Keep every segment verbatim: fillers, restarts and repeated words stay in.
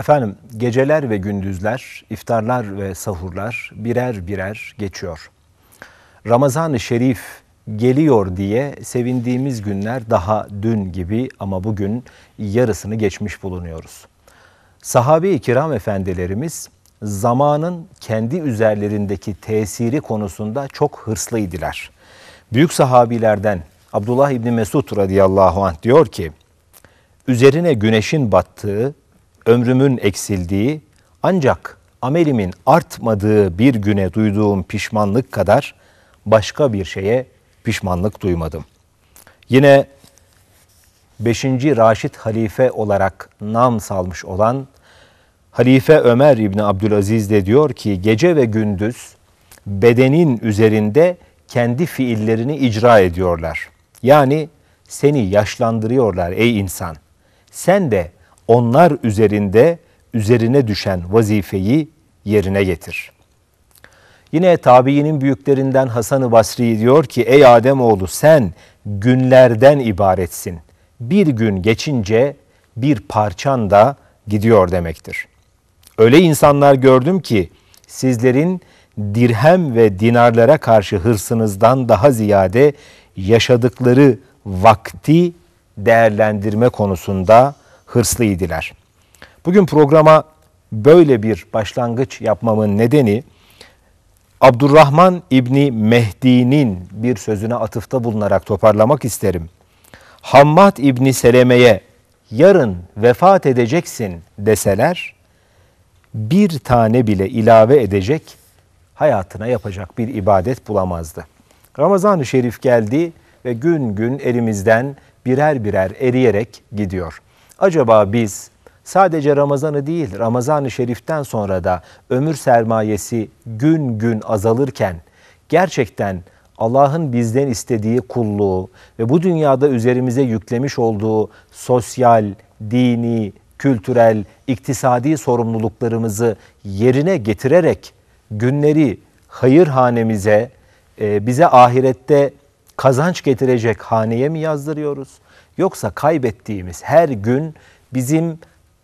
Efendim, geceler ve gündüzler, iftarlar ve sahurlar birer birer geçiyor. Ramazan-ı Şerif geliyor diye sevindiğimiz günler daha dün gibi ama bugün yarısını geçmiş bulunuyoruz. Sahabe-i kiram efendilerimiz zamanın kendi üzerlerindeki tesiri konusunda çok hırslıydılar. Büyük sahabilerden Abdullah İbni Mesud radıyallahu anh diyor ki, üzerine güneşin battığı, ömrümün eksildiği, ancak amelimin artmadığı bir güne duyduğum pişmanlık kadar başka bir şeye pişmanlık duymadım. Yine beşinci Raşid halife olarak nam salmış olan Halife Ömer İbni Abdülaziz de diyor ki, gece ve gündüz bedenin üzerinde kendi fiillerini icra ediyorlar. Yani seni yaşlandırıyorlar ey insan. Sen de onlar üzerinde üzerine düşen vazifeyi yerine getir. Yine tabiinin büyüklerinden Hasan-ı Basri diyor ki, ey Ademoğlu sen günlerden ibaretsin. Bir gün geçince bir parçan da gidiyor demektir. Öyle insanlar gördüm ki sizlerin dirhem ve dinarlara karşı hırsınızdan daha ziyade yaşadıkları vakti değerlendirme konusunda hırslıydılar. Bugün programa böyle bir başlangıç yapmamın nedeni, Abdurrahman İbni Mehdi'nin bir sözüne atıfta bulunarak toparlamak isterim. Hammad İbni Seleme'ye yarın vefat edeceksin deseler, bir tane bile ilave edecek, hayatına yapacak bir ibadet bulamazdı. Ramazan-ı Şerif geldi ve gün gün elimizden birer birer eriyerek gidiyor. Acaba biz sadece Ramazan'ı değil, Ramazan-ı Şerif'ten sonra da ömür sermayesi gün gün azalırken gerçekten Allah'ın bizden istediği kulluğu ve bu dünyada üzerimize yüklemiş olduğu sosyal, dini, kültürel, iktisadi sorumluluklarımızı yerine getirerek günleri hayır hanemize, bize ahirette kazanç getirecek haneye mi yazdırıyoruz? Yoksa kaybettiğimiz her gün bizim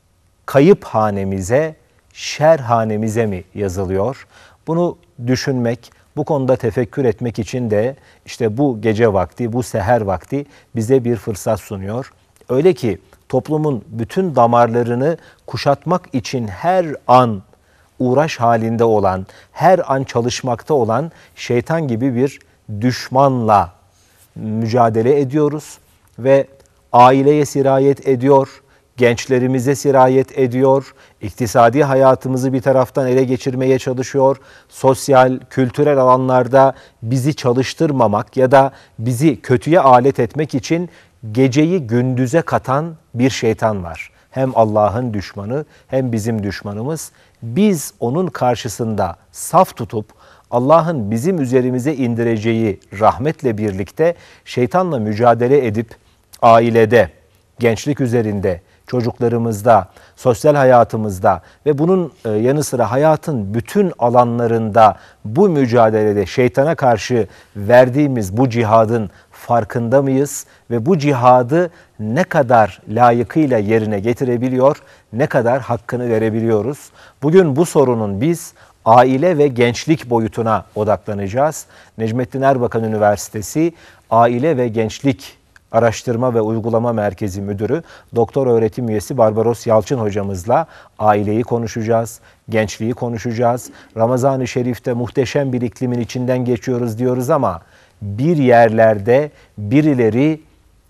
kayıp hanemize, şer hanemize mi yazılıyor? Bunu düşünmek, bu konuda tefekkür etmek için de işte bu gece vakti, bu seher vakti bize bir fırsat sunuyor. Öyle ki toplumun bütün damarlarını kuşatmak için her an uğraş halinde olan, her an çalışmakta olan şeytan gibi bir düşmanla mücadele ediyoruz ve aileye sirayet ediyor, gençlerimize sirayet ediyor, iktisadi hayatımızı bir taraftan ele geçirmeye çalışıyor, sosyal, kültürel alanlarda bizi çalıştırmamak ya da bizi kötüye alet etmek için geceyi gündüze katan bir şeytan var. Hem Allah'ın düşmanı hem bizim düşmanımız. Biz onun karşısında saf tutup Allah'ın bizim üzerimize indireceği rahmetle birlikte şeytanla mücadele edip ailede, gençlik üzerinde, çocuklarımızda, sosyal hayatımızda ve bunun yanı sıra hayatın bütün alanlarında bu mücadelede şeytana karşı verdiğimiz bu cihadın farkında mıyız? Ve bu cihadı ne kadar layıkıyla yerine getirebiliyor, ne kadar hakkını verebiliyoruz? Bugün bu sorunun biz aile ve gençlik boyutuna odaklanacağız. Necmettin Erbakan Üniversitesi Aile ve Gençlik Araştırma ve Uygulama Merkezi Müdürü Doktor Öğretim Üyesi Barbaros Yalçın hocamızla aileyi konuşacağız, gençliği konuşacağız. Ramazan-ı Şerif'te muhteşem bir iklimin içinden geçiyoruz diyoruz ama bir yerlerde birileri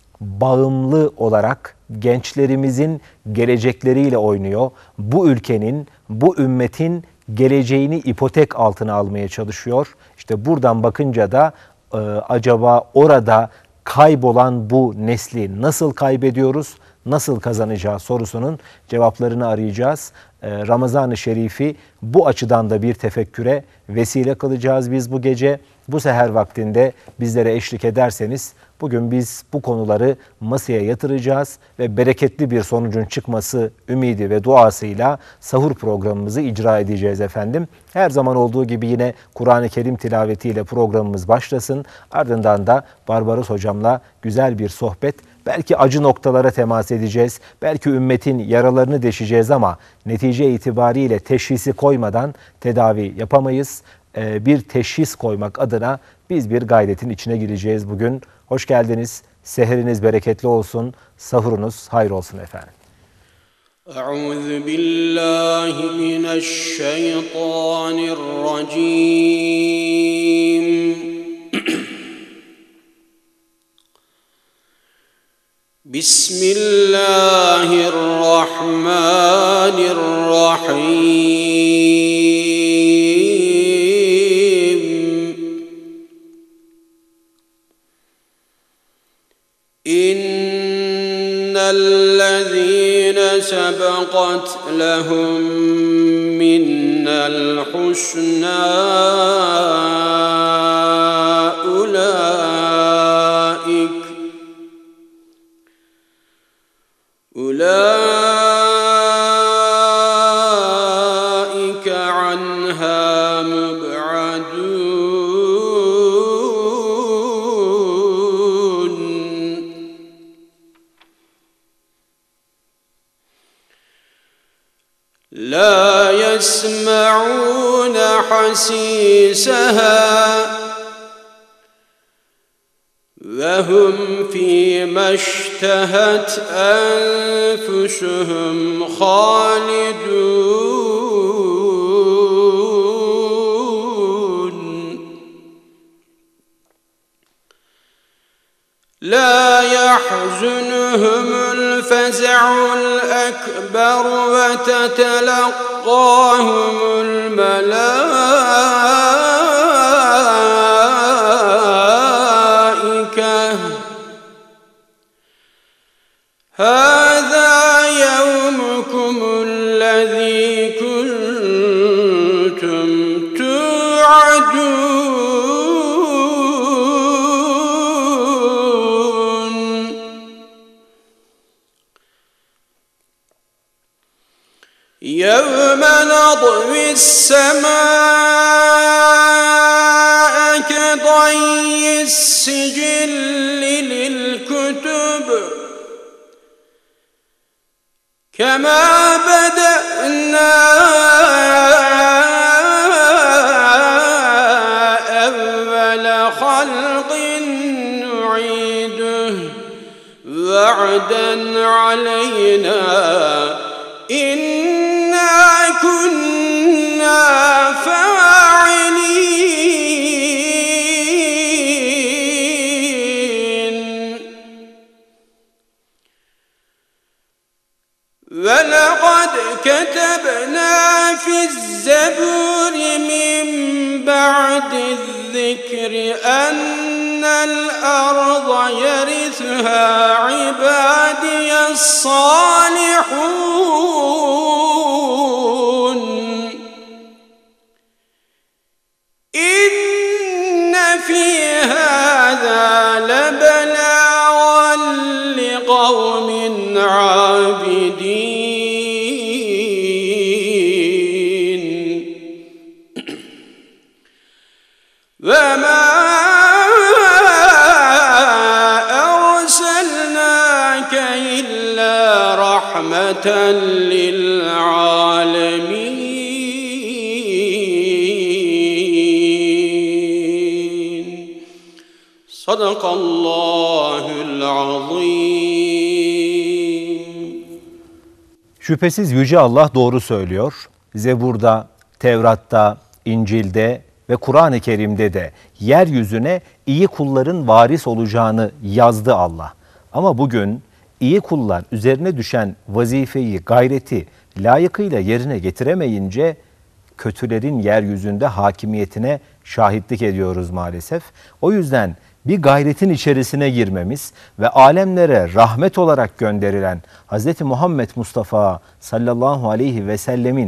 bağımlı olarak gençlerimizin gelecekleriyle oynuyor. Bu ülkenin, bu ümmetin geleceğini ipotek altına almaya çalışıyor. İşte buradan bakınca da e, acaba orada kaybolan bu nesli nasıl kaybediyoruz, nasıl kazanacağız sorusunun cevaplarını arayacağız. Ee, Ramazan-ı Şerif'i bu açıdan da bir tefekküre vesile kılacağız biz bu gece. Bu seher vaktinde bizlere eşlik ederseniz Bugün biz bu konuları masaya yatıracağız ve bereketli bir sonucun çıkması ümidi ve duasıyla sahur programımızı icra edeceğiz efendim. Her zaman olduğu gibi yine Kur'an-ı Kerim tilavetiyle programımız başlasın. Ardından da Barbaros hocamla güzel bir sohbet, belki acı noktalara temas edeceğiz, belki ümmetin yaralarını deşeceğiz ama netice itibariyle teşhisi koymadan tedavi yapamayız. Bir teşhis koymak adına biz bir gayretin içine gireceğiz bugün. Hoş geldiniz, seheriniz bereketli olsun, sahurunuz hayır olsun efendim. Euzu billahi mineşşeytanirracim. Bismillahirrahmanirrahim. İnnellezîne sebeqat lehum minnel husnâ ulaik ulaike anhâ müb'adûn. La yesma'ûne hasîsehâ ve hum fîmâ iştehet enfusuhum hâlidûn. La yahzunhumul fez'ul ekber ve teteleqqâhumul melâike hâzâ yevmukumullezî kuntum tu'adûn. يَوْمَ نَطْوِي السَّمَاءَ كَطَيِّ السِّجِلِّ لِلْكُتُبِ كَمَا بَدَأْنَا أَوَّلَ خَلْقٍ نُعِيدُهُ وَعْدًا عَلَيْنَا إِنَّا كُنَّا فَاعِلِينَ. وَلَقَدْ كَتَبْنَا فِي الزَّبُورِ مِنْ بَعْدِ الذِّكْرِ أَنَّ الْأَرْضَ يَرِثُهَا عِبَادِيَ الصَّالِحُونَ. إِنَّ فِي هَذَا لَبَلَاغًا لِقَوْمٍ عَابِدِينَ. وَمَا أَرْسَلْنَاكَ إِلَّا رَحْمَةً لِلْعَالَمِينَ. Sadakallahul azim. Şüphesiz Yüce Allah doğru söylüyor. Zebur'da, Tevrat'ta, İncil'de ve Kur'an-ı Kerim'de de yeryüzüne iyi kulların varis olacağını yazdı Allah. Ama bugün iyi kullar üzerine düşen vazifeyi, gayreti layıkıyla yerine getiremeyince kötülerin yeryüzünde hakimiyetine şahitlik ediyoruz maalesef. O yüzden bir gayretin içerisine girmemiz ve alemlere rahmet olarak gönderilen Hz. Muhammed Mustafa sallallahu aleyhi ve sellemin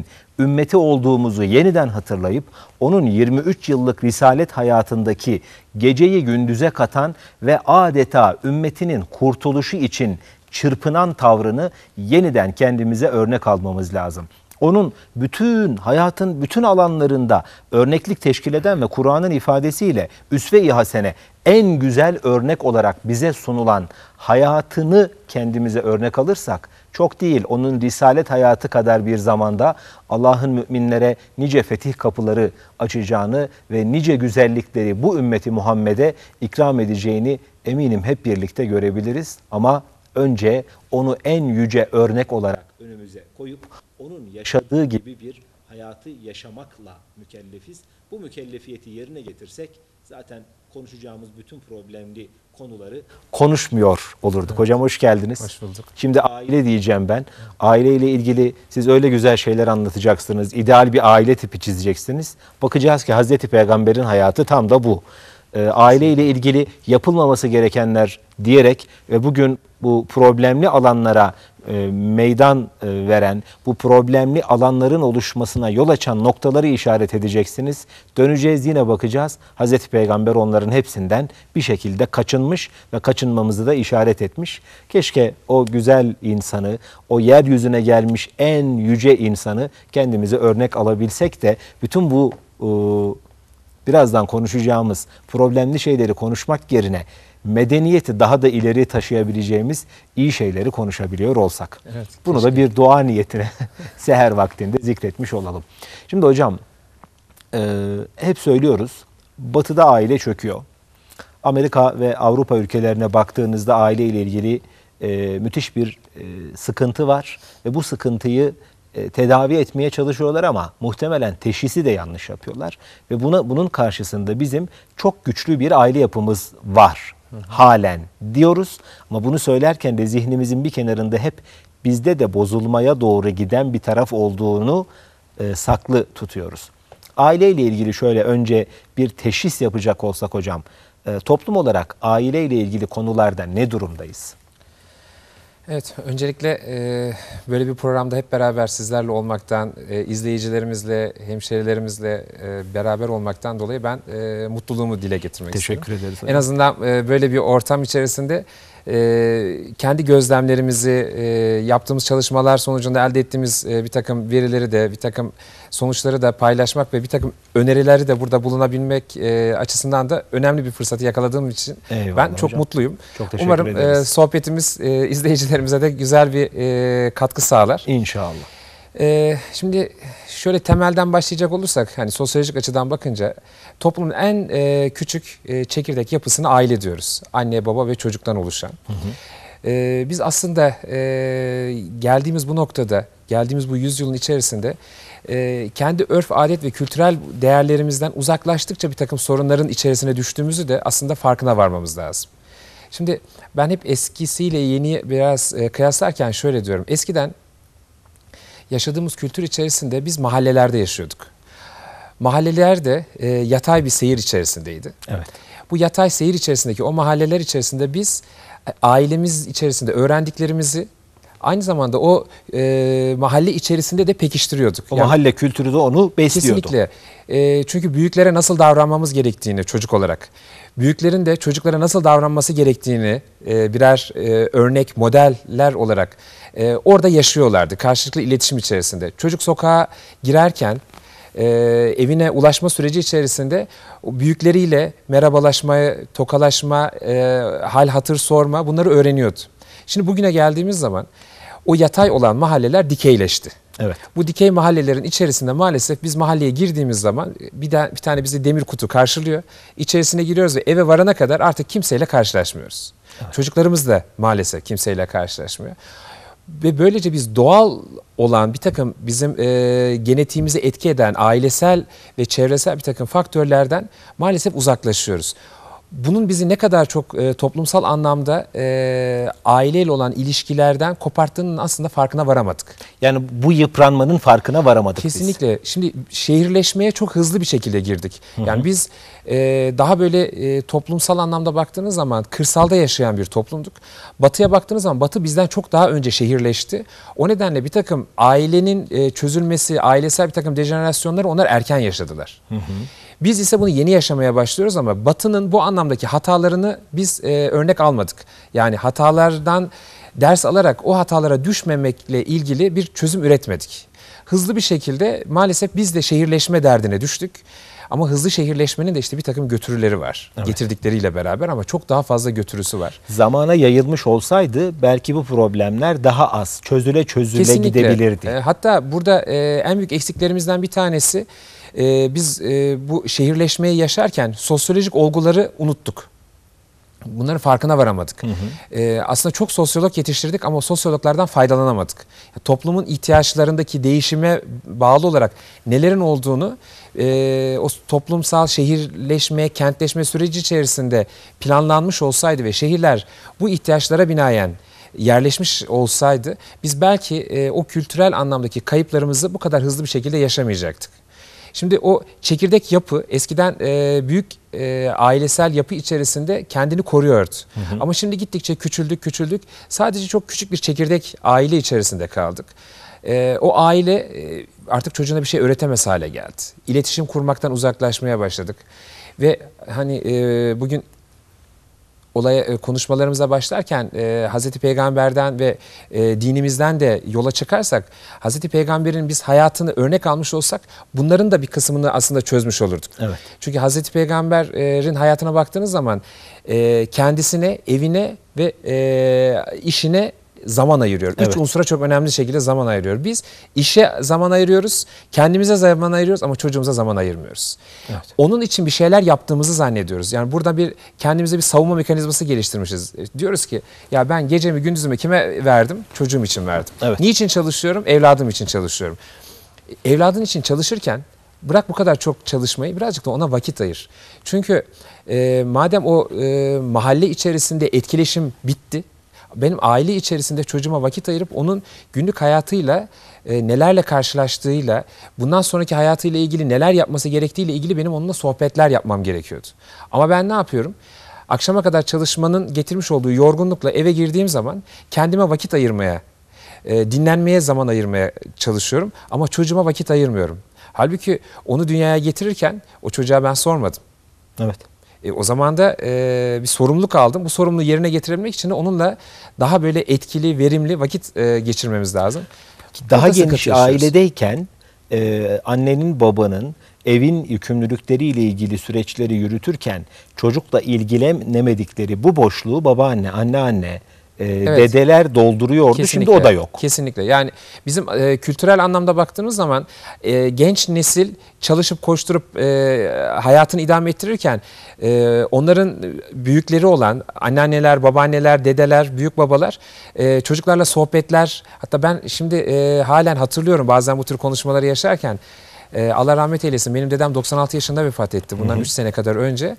ümmeti olduğumuzu yeniden hatırlayıp onun yirmi üç yıllık risalet hayatındaki geceyi gündüze katan ve adeta ümmetinin kurtuluşu için çırpınan tavrını yeniden kendimize örnek almamız lazım. Onun bütün hayatın bütün alanlarında örneklik teşkil eden ve Kur'an'ın ifadesiyle üsve-i hasene, en güzel örnek olarak bize sunulan hayatını kendimize örnek alırsak, çok değil onun risalet hayatı kadar bir zamanda Allah'ın müminlere nice fetih kapıları açacağını ve nice güzellikleri bu ümmeti Muhammed'e ikram edeceğini eminim hep birlikte görebiliriz. Ama önce onu en yüce örnek olarak önümüze koyup onun yaşadığı gibi bir hayatı yaşamakla mükellefiz. Bu mükellefiyeti yerine getirsek zaten konuşacağımız bütün problemli konuları konuşmuyor olurduk. Evet. Hocam hoş geldiniz. Hoş bulduk. Şimdi aile diyeceğim ben. Aileyle ilgili siz öyle güzel şeyler anlatacaksınız. İdeal bir aile tipi çizeceksiniz. Bakacağız ki Hazreti Peygamber'in hayatı tam da bu. E, aileyle ilgili yapılmaması gerekenler diyerek ve bugün bu problemli alanlara e, meydan e, veren, bu problemli alanların oluşmasına yol açan noktaları işaret edeceksiniz. Döneceğiz, yine bakacağız. Hazreti Peygamber onların hepsinden bir şekilde kaçınmış ve kaçınmamızı da işaret etmiş. Keşke o güzel insanı, o yeryüzüne gelmiş en yüce insanı kendimize örnek alabilsek de bütün bu e, birazdan konuşacağımız problemli şeyleri konuşmak yerine medeniyeti daha da ileri taşıyabileceğimiz iyi şeyleri konuşabiliyor olsak. Evet, bunu keşke da bir dua niyetine seher vaktinde zikretmiş olalım. Şimdi hocam e, hep söylüyoruz, Batı'da aile çöküyor. Amerika ve Avrupa ülkelerine baktığınızda aile ile ilgili e, müthiş bir e, sıkıntı var ve bu sıkıntıyı e, tedavi etmeye çalışıyorlar ama muhtemelen teşhisi de yanlış yapıyorlar ve buna bunun karşısında bizim çok güçlü bir aile yapımız var. Hı hı. Halen diyoruz ama bunu söylerken de zihnimizin bir kenarında hep bizde de bozulmaya doğru giden bir taraf olduğunu e, saklı tutuyoruz. Aileyle ilgili şöyle önce bir teşhis yapacak olsak hocam, e, toplum olarak aileyle ilgili konularda ne durumdayız? Evet, öncelikle e, böyle bir programda hep beraber sizlerle olmaktan, e, izleyicilerimizle, hemşerilerimizle e, beraber olmaktan dolayı ben e, mutluluğumu dile getirmek Teşekkür istiyorum. ederiz. En azından e, böyle bir ortam içerisinde e, kendi gözlemlerimizi, e, yaptığımız çalışmalar sonucunda elde ettiğimiz e, bir takım verileri de, bir takım sonuçları da paylaşmak ve bir takım önerileri de burada bulunabilmek e, açısından da önemli bir fırsatı yakaladığım için Eyvallah ben çok hocam. mutluyum. Çok teşekkür Umarım ederiz. e, sohbetimiz e, izleyicilerimize de güzel bir e, katkı sağlar. İnşallah. E, şimdi şöyle temelden başlayacak olursak, hani sosyolojik açıdan bakınca toplumun en e, küçük e, çekirdek yapısını aile diyoruz. Anne, baba ve çocuktan oluşan. Hı hı. E, biz aslında e, geldiğimiz bu noktada, geldiğimiz bu yüzyılın içerisinde e, kendi örf, adet ve kültürel değerlerimizden uzaklaştıkça bir takım sorunların içerisine düştüğümüzü de aslında farkına varmamız lazım. Şimdi ben hep eskisiyle yeni biraz e, kıyaslarken şöyle diyorum. Eskiden yaşadığımız kültür içerisinde biz mahallelerde yaşıyorduk. Mahalleler de e, yatay bir seyir içerisindeydi. Evet. Bu yatay seyir içerisindeki o mahalleler içerisinde biz ailemiz içerisinde öğrendiklerimizi aynı zamanda o e, mahalle içerisinde de pekiştiriyorduk. O yani, mahalle kültürü de onu besliyordu. Kesinlikle. E, çünkü büyüklere nasıl davranmamız gerektiğini çocuk olarak, büyüklerin de çocuklara nasıl davranması gerektiğini e, birer e, örnek, modeller olarak e, orada yaşıyorlardı. Karşılıklı iletişim içerisinde. Çocuk sokağa girerken e, evine ulaşma süreci içerisinde o büyükleriyle merhabalaşma, tokalaşma, e, hal hatır sorma, bunları öğreniyordu. Şimdi bugüne geldiğimiz zaman o yatay olan mahalleler dikeyleşti. Evet. Bu dikey mahallelerin içerisinde maalesef biz mahalleye girdiğimiz zaman bir, de, bir tane bizi demir kutu karşılıyor. İçerisine giriyoruz ve eve varana kadar artık kimseyle karşılaşmıyoruz. Evet. Çocuklarımız da maalesef kimseyle karşılaşmıyor. Ve böylece biz doğal olan bir takım bizim e, genetiğimizi etki eden ailesel ve çevresel bir takım faktörlerden maalesef uzaklaşıyoruz. bunun bizi ne kadar çok e, toplumsal anlamda e, aileyle olan ilişkilerden koparttığının aslında farkına varamadık. Yani bu yıpranmanın farkına varamadık biz. Kesinlikle. Şimdi şehirleşmeye çok hızlı bir şekilde girdik. Hı hı. Yani biz e, daha böyle e, toplumsal anlamda baktığınız zaman kırsalda yaşayan bir toplumduk. Batıya baktığınız zaman Batı bizden çok daha önce şehirleşti. O nedenle bir takım ailenin e, çözülmesi, ailesel bir takım dejenerasyonları onlar erken yaşadılar. Hı hı. Biz ise bunu yeni yaşamaya başlıyoruz ama Batı'nın bu anlamdaki hatalarını biz e, örnek almadık. Yani hatalardan ders alarak o hatalara düşmemekle ilgili bir çözüm üretmedik. Hızlı bir şekilde maalesef biz de şehirleşme derdine düştük. Ama hızlı şehirleşmenin de işte bir takım götürüleri var. Evet. Getirdikleriyle beraber ama çok daha fazla götürüsü var. Zamana yayılmış olsaydı belki bu problemler daha az çözüle çözüle Kesinlikle gidebilirdi. E, hatta burada e, en büyük eksiklerimizden bir tanesi e, biz e, bu şehirleşmeyi yaşarken sosyolojik olguları unuttuk. Bunların farkına varamadık. Hı hı. Ee, aslında çok sosyolog yetiştirdik ama sosyologlardan faydalanamadık. Toplumun ihtiyaçlarındaki değişime bağlı olarak nelerin olduğunu e, o toplumsal şehirleşme, kentleşme süreci içerisinde planlanmış olsaydı ve şehirler bu ihtiyaçlara binaen yerleşmiş olsaydı biz belki e, o kültürel anlamdaki kayıplarımızı bu kadar hızlı bir şekilde yaşamayacaktık. Şimdi o çekirdek yapı eskiden e, büyük e, ailesel yapı içerisinde kendini koruyordu. Hı hı. Ama şimdi gittikçe küçüldük küçüldük. Sadece çok küçük bir çekirdek aile içerisinde kaldık. E, o aile e, artık çocuğuna bir şey öğretemez hale geldi. İletişim kurmaktan uzaklaşmaya başladık. Ve hani e, bugün olaya konuşmalarımıza başlarken e, Hazreti Peygamber'den ve e, dinimizden de yola çıkarsak Hazreti Peygamber'in biz hayatını örnek almış olsak bunların da bir kısmını aslında çözmüş olurduk. Evet. Çünkü Hazreti Peygamber'in hayatına baktığınız zaman e, kendisine, evine ve e, işine zaman ayırıyor. Evet. Üç unsura çok önemli şekilde zaman ayırıyor. Biz işe zaman ayırıyoruz, kendimize zaman ayırıyoruz ama çocuğumuza zaman ayırmıyoruz. Evet. Onun için bir şeyler yaptığımızı zannediyoruz. Yani burada bir kendimize bir savunma mekanizması geliştirmişiz. Diyoruz ki ya ben gecemi gündüzümü kime verdim? Çocuğum için verdim. Evet. Niçin çalışıyorum? Evladım için çalışıyorum. Evladın için çalışırken bırak bu kadar çok çalışmayı, birazcık da ona vakit ayır. Çünkü e, madem o e, mahalle içerisinde etkileşim bitti, benim aile içerisinde çocuğuma vakit ayırıp onun günlük hayatıyla e, nelerle karşılaştığıyla, bundan sonraki hayatıyla ilgili neler yapması gerektiğiyle ilgili benim onunla sohbetler yapmam gerekiyordu. Ama ben ne yapıyorum? Akşama kadar çalışmanın getirmiş olduğu yorgunlukla eve girdiğim zaman kendime vakit ayırmaya, e, dinlenmeye zaman ayırmaya çalışıyorum ama çocuğuma vakit ayırmıyorum. Halbuki onu dünyaya getirirken o çocuğa ben sormadım. Evet. E, o zaman da e, bir sorumluluk aldım. Bu sorumluluğu yerine getirebilmek için de onunla daha böyle etkili, verimli vakit e, geçirmemiz lazım. Daha geniş ailedeyken e, annenin, babanın evin yükümlülükleriyle ilgili süreçleri yürütürken çocukla ilgilenemedikleri bu boşluğu babaanne, anneanne, e, evet. dedeler dolduruyordu. Kesinlikle. Şimdi o da yok. Kesinlikle. Yani bizim e, kültürel anlamda baktığımız zaman e, genç nesil çalışıp koşturup e, hayatını idame ettirirken e, onların büyükleri olan anneanneler, babaanneler, dedeler, büyük babalar e, çocuklarla sohbetler, hatta ben şimdi e, halen hatırlıyorum bazen bu tür konuşmaları yaşarken e, Allah rahmet eylesin, benim dedem doksan altı yaşında vefat etti bundan üç sene kadar önce.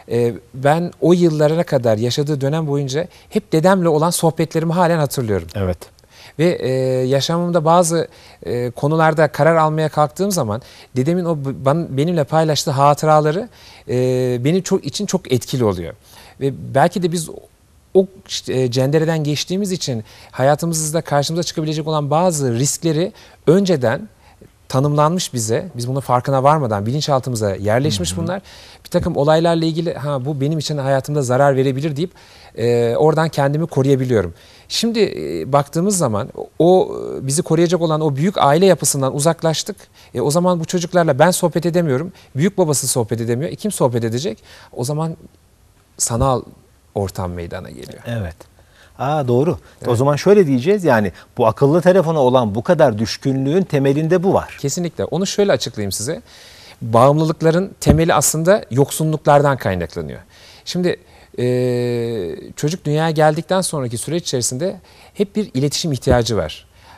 Ben o yıllara kadar yaşadığı dönem boyunca hep dedemle olan sohbetlerimi halen hatırlıyorum. Evet. Ve e, yaşamımda bazı e, konularda karar almaya kalktığım zaman dedemin o ben, benimle paylaştığı hatıraları e, benim çok için çok etkili oluyor. Ve belki de biz o işte, cendereden geçtiğimiz için hayatımızda karşımıza çıkabilecek olan bazı riskleri önceden tanımlanmış bize, biz bunun farkına varmadan bilinçaltımıza yerleşmiş, hı hı, bunlar. Bir takım olaylarla ilgili ha bu benim için hayatımda zarar verebilir deyip e, oradan kendimi koruyabiliyorum. Şimdi e, baktığımız zaman o bizi koruyacak olan o büyük aile yapısından uzaklaştık. E, o zaman bu çocuklarla ben sohbet edemiyorum, büyük babası sohbet edemiyor. E, kim sohbet edecek? O zaman sanal ortam meydana geliyor. Evet. Aa, doğru. Evet. O zaman şöyle diyeceğiz, yani bu akıllı telefona olan bu kadar düşkünlüğün temelinde bu var. Kesinlikle. Onu şöyle açıklayayım size. Bağımlılıkların temeli aslında yoksunluklardan kaynaklanıyor. Şimdi e, çocuk dünyaya geldikten sonraki süreç içerisinde hep bir iletişim ihtiyacı var.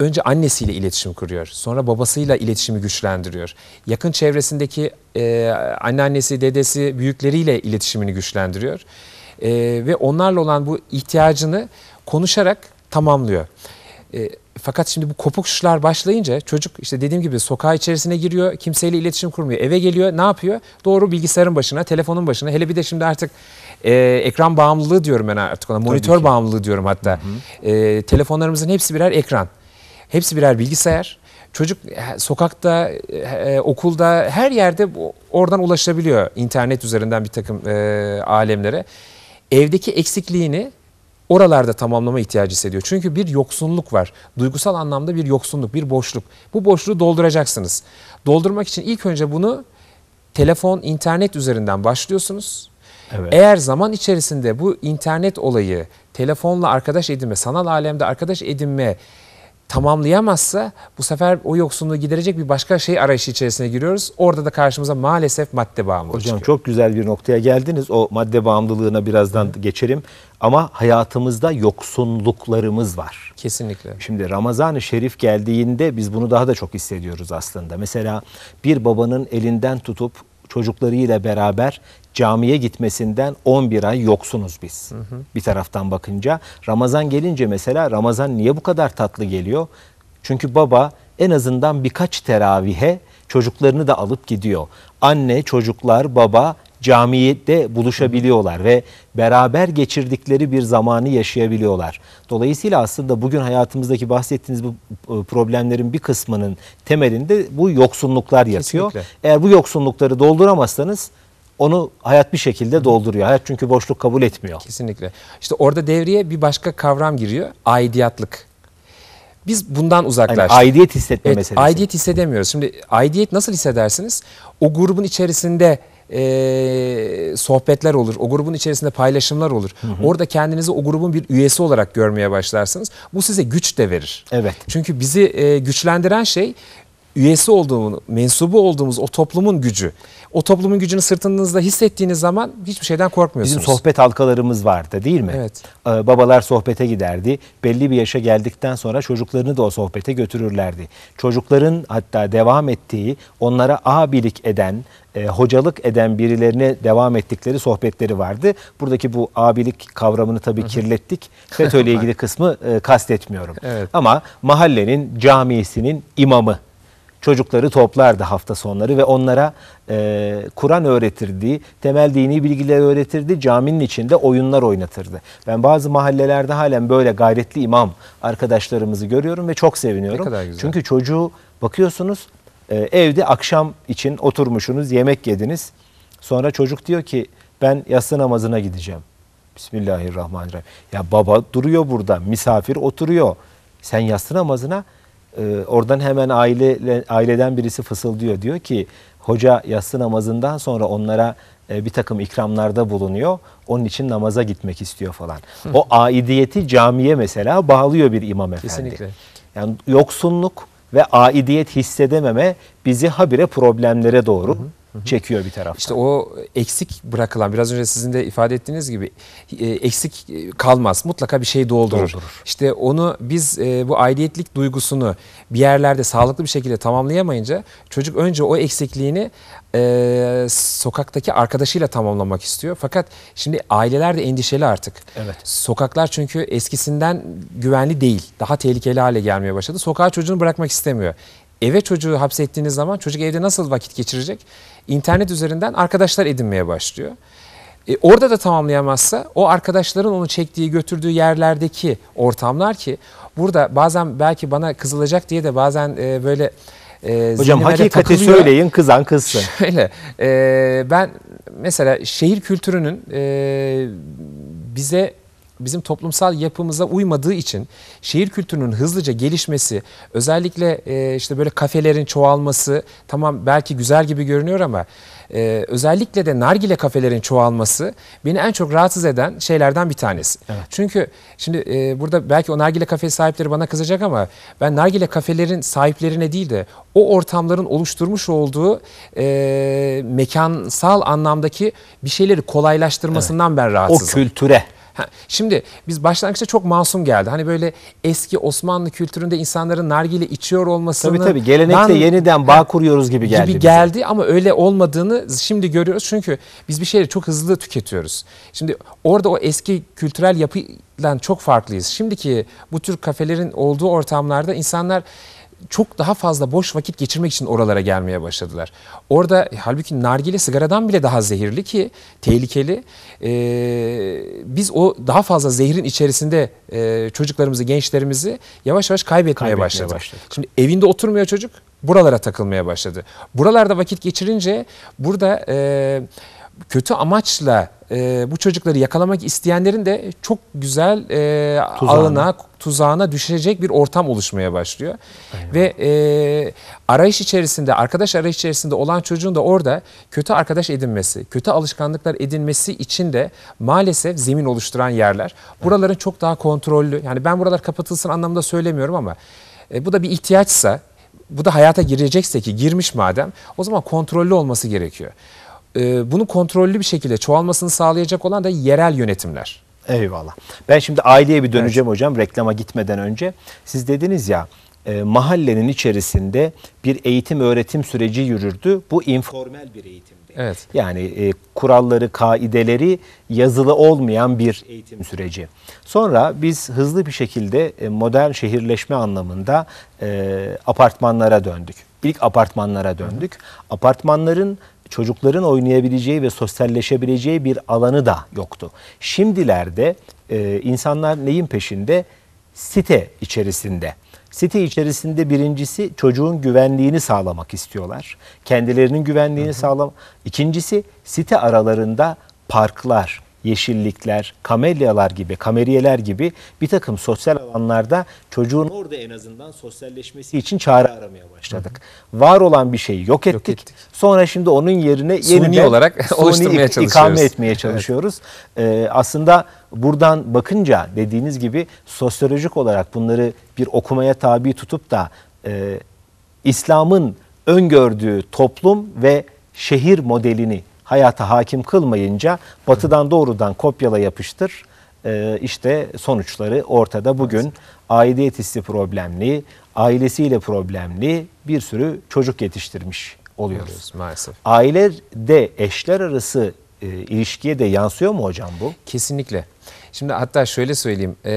önce annesiyle iletişim kuruyor. Sonra babasıyla iletişimi güçlendiriyor. Yakın çevresindeki e, anneannesi, dedesi, büyükleriyle iletişimini güçlendiriyor. E, ve onlarla olan bu ihtiyacını konuşarak tamamlıyor. E, fakat şimdi bu kopukuşlar başlayınca çocuk işte dediğim gibi sokağa içerisine giriyor, kimseyle iletişim kurmuyor. Eve geliyor, ne yapıyor? Doğru bilgisayarın başına, telefonun başına. Hele bir de şimdi artık e, ekran bağımlılığı diyorum ben artık ona. Monitör bağımlılığı diyorum hatta. Hı hı. E, telefonlarımızın hepsi birer ekran. Hepsi birer bilgisayar. Çocuk sokakta, e, okulda, her yerde oradan ulaşabiliyor internet üzerinden bir takım e, alemlere. Evdeki eksikliğini oralarda tamamlama ihtiyacı hissediyor. Çünkü bir yoksunluk var. Duygusal anlamda bir yoksunluk, bir boşluk. Bu boşluğu dolduracaksınız. Doldurmak için ilk önce bunu telefon, internet üzerinden başlıyorsunuz. Evet. Eğer zaman içerisinde bu internet olayı, telefonla arkadaş edinme, sanal alemde arkadaş edinme tamamlayamazsa bu sefer o yoksunluğu giderecek bir başka şey arayışı içerisine giriyoruz. Orada da karşımıza maalesef madde bağımlılığı Hocam çıkıyor. çok güzel bir noktaya geldiniz. O madde bağımlılığına birazdan Hı. geçelim. Ama hayatımızda yoksunluklarımız var. Kesinlikle. Şimdi Ramazan-ı Şerif geldiğinde biz bunu daha da çok hissediyoruz aslında. Mesela bir babanın elinden tutup çocuklarıyla beraber camiye gitmesinden on bir ay yoksunuz biz. Hı hı. Bir taraftan bakınca Ramazan gelince mesela Ramazan niye bu kadar tatlı geliyor? Çünkü baba en azından birkaç teravihe çocuklarını da alıp gidiyor. Anne, çocuklar, baba camide buluşabiliyorlar hı hı. ve beraber geçirdikleri bir zamanı yaşayabiliyorlar. Dolayısıyla aslında bugün hayatımızdaki bahsettiğiniz bu problemlerin bir kısmının temelinde bu yoksunluklar yatıyor. Kesinlikle. Eğer bu yoksunlukları dolduramazsanız onu hayat bir şekilde dolduruyor. Hayat çünkü boşluk kabul etmiyor. Kesinlikle. İşte orada devreye bir başka kavram giriyor. Aidiyatlık. Biz bundan uzaklaştık. Yani aidiyet hissetme evet, meselesi. Aidiyet hissedemiyoruz. Şimdi aidiyet nasıl hissedersiniz? O grubun içerisinde e, sohbetler olur. O grubun içerisinde paylaşımlar olur. Hı hı. Orada kendinizi o grubun bir üyesi olarak görmeye başlarsınız. Bu size güç de verir. Evet. Çünkü bizi e, güçlendiren şey üyesi olduğumuz, mensubu olduğumuz o toplumun gücü. O toplumun gücünü sırtınızda hissettiğiniz zaman hiçbir şeyden korkmuyorsunuz. Bizim sohbet halkalarımız vardı değil mi? Evet. Ee, babalar sohbete giderdi. Belli bir yaşa geldikten sonra çocuklarını da o sohbete götürürlerdi. Çocukların hatta devam ettiği, onlara abilik eden, e, hocalık eden birilerine devam ettikleri sohbetleri vardı. Buradaki bu abilik kavramını tabii kirlettik. FETÖ'yle ilgili kısmı e, kastetmiyorum. Evet. Ama mahallenin camisinin imamı çocukları toplardı hafta sonları ve onlara e, Kur'an öğretirdi, temel dini bilgiler öğretirdi, caminin içinde oyunlar oynatırdı. Ben bazı mahallelerde halen böyle gayretli imam arkadaşlarımızı görüyorum ve çok seviniyorum. Ne kadar güzel. Çünkü çocuğu bakıyorsunuz e, evde akşam için oturmuşsunuz, yemek yediniz. Sonra çocuk diyor ki ben yatsı namazına gideceğim. Bismillahirrahmanirrahim. Ya baba duruyor burada, misafir oturuyor. Sen yatsı namazına. Ee, oradan hemen aile aileden birisi fısıldıyor. Diyor ki hoca yatsı namazından sonra onlara e, bir takım ikramlarda bulunuyor. Onun için namaza gitmek istiyor falan. Hı. O aidiyeti camiye mesela bağlıyor bir imam efendi. Kesinlikle. Yani yoksunluk ve aidiyet hissedememe bizi habire problemlere doğru hı hı. çekiyor bir taraftan. İşte o eksik bırakılan, biraz önce sizin de ifade ettiğiniz gibi eksik kalmaz. Mutlaka bir şey doldurur. doldurur. İşte onu biz bu aidiyetlik duygusunu bir yerlerde sağlıklı bir şekilde tamamlayamayınca çocuk önce o eksikliğini e, sokaktaki arkadaşıyla tamamlamak istiyor. Fakat şimdi aileler de endişeli artık. Evet. Sokaklar çünkü eskisinden güvenli değil. Daha tehlikeli hale gelmeye başladı. Sokağa çocuğunu bırakmak istemiyor. Eve çocuğu hapsettiğiniz zaman çocuk evde nasıl vakit geçirecek? İnternet üzerinden arkadaşlar edinmeye başlıyor. E, orada da tamamlayamazsa o arkadaşların onu çektiği, götürdüğü yerlerdeki ortamlar ki burada bazen belki bana kızılacak diye de bazen e, böyle e, hocam hakikati söyleyin, kızan kızsın. Şöyle e, ben mesela şehir kültürünün e, bize bizim toplumsal yapımıza uymadığı için şehir kültürünün hızlıca gelişmesi, özellikle e, işte böyle kafelerin çoğalması, tamam belki güzel gibi görünüyor ama e, özellikle de nargile kafelerin çoğalması beni en çok rahatsız eden şeylerden bir tanesi. Evet. Çünkü şimdi e, burada belki o nargile kafe sahipleri bana kızacak ama ben nargile kafelerin sahiplerine değil de o ortamların oluşturmuş olduğu e, mekansal anlamdaki bir şeyleri kolaylaştırmasından evet. ben rahatsızım. O kültüre. Ha, şimdi biz başlangıçta çok masum geldi. Hani böyle eski Osmanlı kültüründe insanların nargile içiyor olmasını... Tabii tabii gelenekle yeniden bağ kuruyoruz gibi geldi. Gibi geldi bize. Ama öyle olmadığını şimdi görüyoruz. Çünkü biz bir şeyleri çok hızlı tüketiyoruz. Şimdi orada o eski kültürel yapıyla çok farklıyız. Şimdiki bu tür kafelerin olduğu ortamlarda insanlar çok daha fazla boş vakit geçirmek için oralara gelmeye başladılar. Orada halbuki nargile sigaradan bile daha zehirli ki tehlikeli. Ee, biz o daha fazla zehrin içerisinde e, çocuklarımızı, gençlerimizi yavaş yavaş kaybetmeye, kaybetmeye başladık. başladık. Şimdi evinde oturmuyor çocuk, buralara takılmaya başladı. Buralarda vakit geçirince burada e, kötü amaçla e, bu çocukları yakalamak isteyenlerin de çok güzel e, ağına, tuzağına düşecek bir ortam oluşmaya başlıyor. Aynen. Ve e, arayış içerisinde, arkadaş arayış içerisinde olan çocuğun da orada kötü arkadaş edinmesi, kötü alışkanlıklar edinmesi için de maalesef zemin oluşturan yerler. Buraların çok daha kontrollü, yani ben buralar kapatılsın anlamında söylemiyorum ama e, bu da bir ihtiyaçsa, bu da hayata girecekse ki girmiş madem, o zaman kontrollü olması gerekiyor. Bunu kontrollü bir şekilde çoğalmasını sağlayacak olan da yerel yönetimler. Eyvallah. Ben şimdi aileye bir döneceğim evet. hocam reklama gitmeden önce. Siz dediniz ya e, mahallenin içerisinde bir eğitim öğretim süreci yürürdü. Bu informal bir eğitimdi. Evet. Yani e, kuralları, kaideleri yazılı olmayan bir eğitim süreci. Sonra biz hızlı bir şekilde e, modern şehirleşme anlamında e, apartmanlara döndük. İlk apartmanlara döndük. Hı hı. Apartmanların çocukların oynayabileceği ve sosyalleşebileceği bir alanı da yoktu. Şimdilerde e, insanlar neyin peşinde? Site içerisinde. Site içerisinde birincisi çocuğun güvenliğini sağlamak istiyorlar. Kendilerinin güvenliğini sağlamak. İkincisi site aralarında parklar, yeşillikler, kamelyalar gibi, kameriyeler gibi bir takım sosyal alanlarda çocuğun orada en azından sosyalleşmesi için çare aramaya başladık. Hı hı. Var olan bir şeyi yok ettik. Yok ettik. Sonra şimdi onun yerine suni yeniden olarak suni oluşturmaya çalışıyoruz. ikame etmeye çalışıyoruz. Evet. Ee, aslında buradan bakınca dediğiniz gibi sosyolojik olarak bunları bir okumaya tabi tutup da e, İslam'ın öngördüğü toplum ve şehir modelini hayata hakim kılmayınca batıdan doğrudan kopyala yapıştır. Ee, işte sonuçları ortada. Bugün aidiyet hissi problemli, ailesiyle problemli bir sürü çocuk yetiştirmiş oluyoruz. Oluyoruz, maalesef. Ailede eşler arası e, ilişkiye de yansıyor mu hocam bu? Kesinlikle. Şimdi hatta şöyle söyleyeyim. E,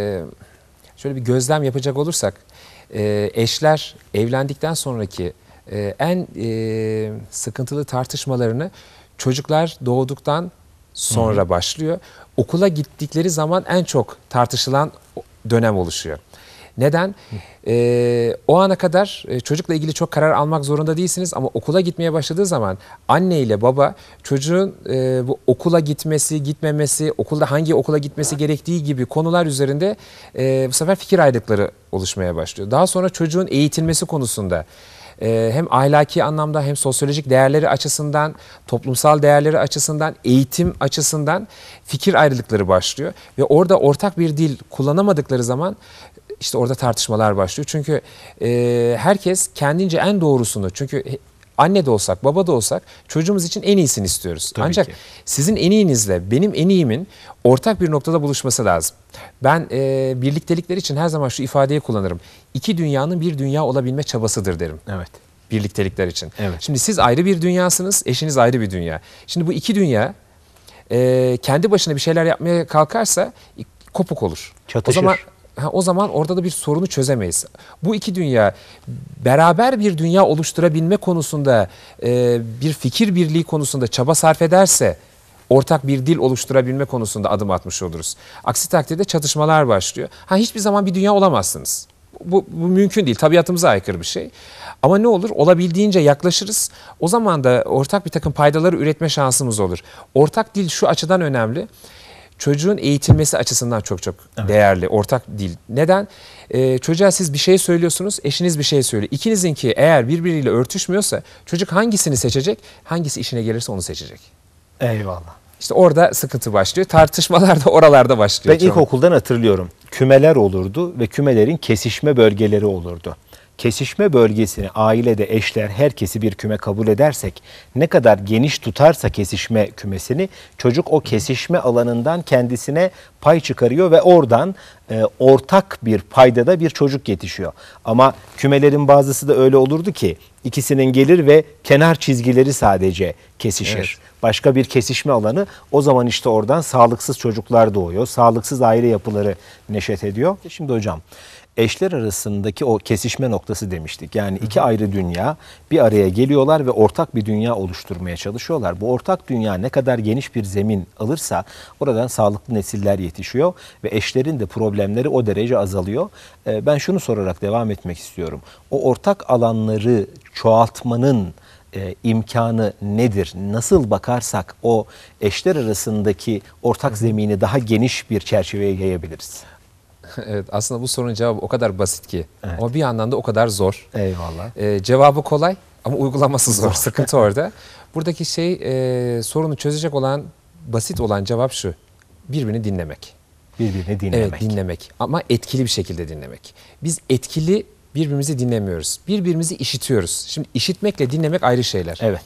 şöyle bir gözlem yapacak olursak e, eşler evlendikten sonraki e, en e, sıkıntılı tartışmalarını çocuklar doğduktan sonra Hı-hı. başlıyor. Okula gittikleri zaman en çok tartışılan dönem oluşuyor. Neden? Ee, o ana kadar çocukla ilgili çok karar almak zorunda değilsiniz ama okula gitmeye başladığı zaman anne ile baba çocuğun e, bu okula gitmesi, gitmemesi, okulda hangi okula gitmesi gerektiği gibi konular üzerinde e, bu sefer fikir ayrılıkları oluşmaya başlıyor. Daha sonra çocuğun eğitilmesi konusunda hem ahlaki anlamda hem sosyolojik değerleri açısından, toplumsal değerleri açısından, eğitim açısından fikir ayrılıkları başlıyor. Ve orada ortak bir dil kullanamadıkları zaman işte orada tartışmalar başlıyor. Çünkü e, herkes kendince en doğrusunu, çünkü anne de olsak, baba da olsak çocuğumuz için en iyisini istiyoruz. Tabii Ancak ki. Sizin en iyinizle benim en iyimin ortak bir noktada buluşması lazım. Ben e, birliktelikler için her zaman şu ifadeyi kullanırım. İki dünyanın bir dünya olabilme çabasıdır derim. Evet. Birliktelikler için. Evet. Şimdi siz ayrı bir dünyasınız, eşiniz ayrı bir dünya. Şimdi bu iki dünya e, kendi başına bir şeyler yapmaya kalkarsa kopuk olur. Çatışır. O zaman Ha, o zaman orada da bir sorunu çözemeyiz. Bu iki dünya beraber bir dünya oluşturabilme konusunda e, bir fikir birliği konusunda çaba sarf ederse ortak bir dil oluşturabilme konusunda adım atmış oluruz. Aksi takdirde çatışmalar başlıyor. Ha, hiçbir zaman bir dünya olamazsınız. Bu, bu mümkün değil. Tabiatımıza aykırı bir şey. Ama ne olur? Olabildiğince yaklaşırız. O zaman da ortak bir takım paydaları üretme şansımız olur. Ortak dil şu açıdan önemli. Çocuğun eğitilmesi açısından çok çok evet. değerli ortak dil. Neden? Ee, çocuğa siz bir şey söylüyorsunuz, eşiniz bir şey söylüyor. İkinizinki eğer birbiriyle örtüşmüyorsa çocuk hangisini seçecek, hangisi işine gelirse onu seçecek. Eyvallah. İşte orada sıkıntı başlıyor. Tartışmalar da oralarda başlıyor. Ben ilkokuldan hatırlıyorum. Kümeler olurdu ve kümelerin kesişme bölgeleri olurdu. kesişme bölgesini ailede eşler herkesi bir küme kabul edersek, ne kadar geniş tutarsa kesişme kümesini, çocuk o kesişme alanından kendisine pay çıkarıyor ve oradan e, ortak bir paydada bir çocuk yetişiyor. Ama kümelerin bazısı da öyle olurdu ki ikisinin gelir ve kenar çizgileri sadece kesişir. Evet. Başka bir kesişme alanı, o zaman işte oradan sağlıksız çocuklar doğuyor. Sağlıksız aile yapıları neşet ediyor. Şimdi hocam, eşler arasındaki o kesişme noktası demiştik. Yani iki ayrı dünya bir araya geliyorlar ve ortak bir dünya oluşturmaya çalışıyorlar. Bu ortak dünya ne kadar geniş bir zemin alırsa oradan sağlıklı nesiller yetişiyor ve eşlerin de problemleri o derece azalıyor. Ee, ben şunu sorarak devam etmek istiyorum. O ortak alanları çoğaltmanın e, imkanı nedir? Nasıl bakarsak o eşler arasındaki ortak zemini daha geniş bir çerçeveye yayabiliriz? Evet, aslında bu sorunun cevabı o kadar basit ki, Evet. ama bir yandan da o kadar zor. Eyvallah. Ee, cevabı kolay ama uygulaması zor. Sıkıntı orada. Buradaki şey, e, sorunu çözecek olan, basit olan cevap şu: birbirini dinlemek. Birbirini dinlemek. Evet, dinlemek, ama etkili bir şekilde dinlemek. Biz etkili birbirimizi dinlemiyoruz. Birbirimizi işitiyoruz. Şimdi işitmekle dinlemek ayrı şeyler. Evet.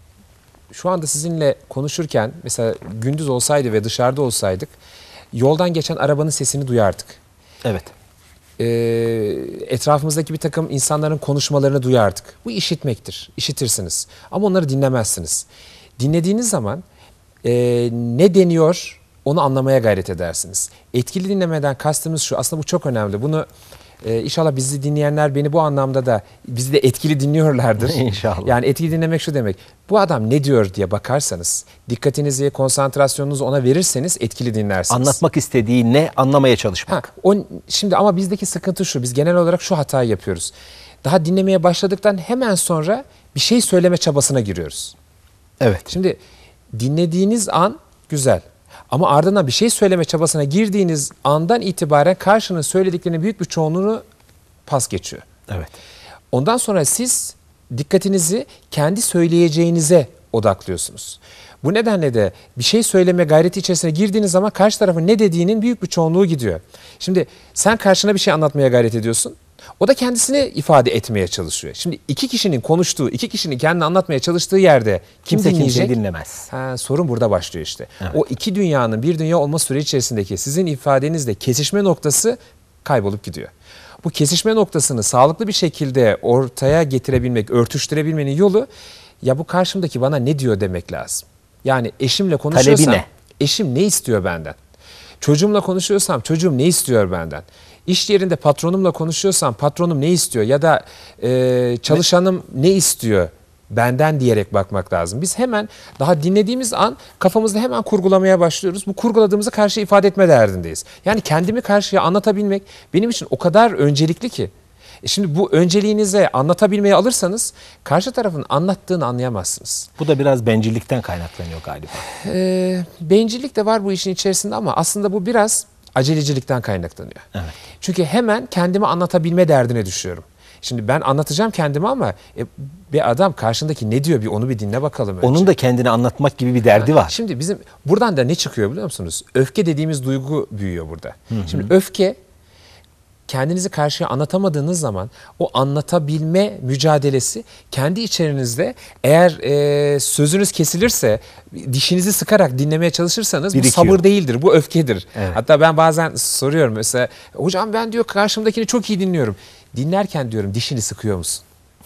Şu anda sizinle konuşurken mesela gündüz olsaydı ve dışarıda olsaydık, yoldan geçen arabanın sesini duyardık. Evet. Ee, etrafımızdaki bir takım insanların konuşmalarını duyardık. Bu işitmektir. İşitirsiniz. Ama onları dinlemezsiniz. Dinlediğiniz zaman e, ne deniyor onu anlamaya gayret edersiniz. Etkili dinlemeden kastımız şu. Aslında bu çok önemli. Bunu e, inşallah bizi dinleyenler beni bu anlamda da bizi de etkili dinliyorlardır. İnşallah. Yani etkili dinlemek şu demek: bu adam ne diyor diye bakarsanız, dikkatinizi, konsantrasyonunuzu ona verirseniz etkili dinlersiniz. Anlatmak istediği ne, anlamaya çalışmak. Ha, o, şimdi ama bizdeki sıkıntı şu: biz genel olarak şu hatayı yapıyoruz. Daha dinlemeye başladıktan hemen sonra bir şey söyleme çabasına giriyoruz. Evet. Şimdi dinlediğiniz an güzel, ama ardından bir şey söyleme çabasına girdiğiniz andan itibaren karşının söylediklerinin büyük bir çoğunluğunu pas geçiyor. Evet. Ondan sonra siz dikkatinizi kendi söyleyeceğinize odaklıyorsunuz. Bu nedenle de bir şey söyleme gayreti içerisine girdiğiniz zaman karşı tarafın ne dediğinin büyük bir çoğunluğu gidiyor. Şimdi sen karşına bir şey anlatmaya gayret ediyorsun. O da kendisini ifade etmeye çalışıyor. Şimdi iki kişinin konuştuğu, iki kişinin kendini anlatmaya çalıştığı yerde kim Kimse dinleyecek? kimseyi dinlemez. Ha, sorun burada başlıyor işte. Evet. O iki dünyanın bir dünya olma süreci içerisindeki sizin ifadenizde kesişme noktası kaybolup gidiyor. Bu kesişme noktasını sağlıklı bir şekilde ortaya getirebilmek, örtüştürebilmenin yolu, ya bu karşımdaki bana ne diyor demek lazım. Yani eşimle konuşuyorsam, Talebi ne? eşim ne istiyor benden? Çocuğumla konuşuyorsam çocuğum ne istiyor benden? İş yerinde patronumla konuşuyorsam patronum ne istiyor? Ya da e, çalışanım ne istiyor benden diyerek bakmak lazım. Biz hemen daha dinlediğimiz an kafamızda hemen kurgulamaya başlıyoruz. Bu kurguladığımızı karşıya ifade etme derdindeyiz. Yani kendimi karşıya anlatabilmek benim için o kadar öncelikli ki. E şimdi bu önceliğinize anlatabilmeyi alırsanız karşı tarafın anlattığını anlayamazsınız. Bu da biraz bencillikten kaynaklanıyor galiba. E, bencillik de var bu işin içerisinde, ama aslında bu biraz acelecilikten kaynaklanıyor. Evet. Çünkü hemen kendimi anlatabilme derdine düşüyorum. Şimdi ben anlatacağım kendimi, ama e, bir adam karşındaki ne diyor bir onu bir dinle bakalım önce. Onun da kendini anlatmak gibi bir derdi var. Şimdi bizim buradan da ne çıkıyor biliyor musunuz? Öfke dediğimiz duygu büyüyor burada. Hı hı. Şimdi öfke, kendinizi karşıya anlatamadığınız zaman o anlatabilme mücadelesi kendi içerinizde, eğer e, sözünüz kesilirse, dişinizi sıkarak dinlemeye çalışırsanız Birikiyor. bu sabır değildir, bu öfkedir. Evet. Hatta ben bazen soruyorum mesela, hocam ben diyor karşımdakini çok iyi dinliyorum. Dinlerken diyorum dişini sıkıyor musun?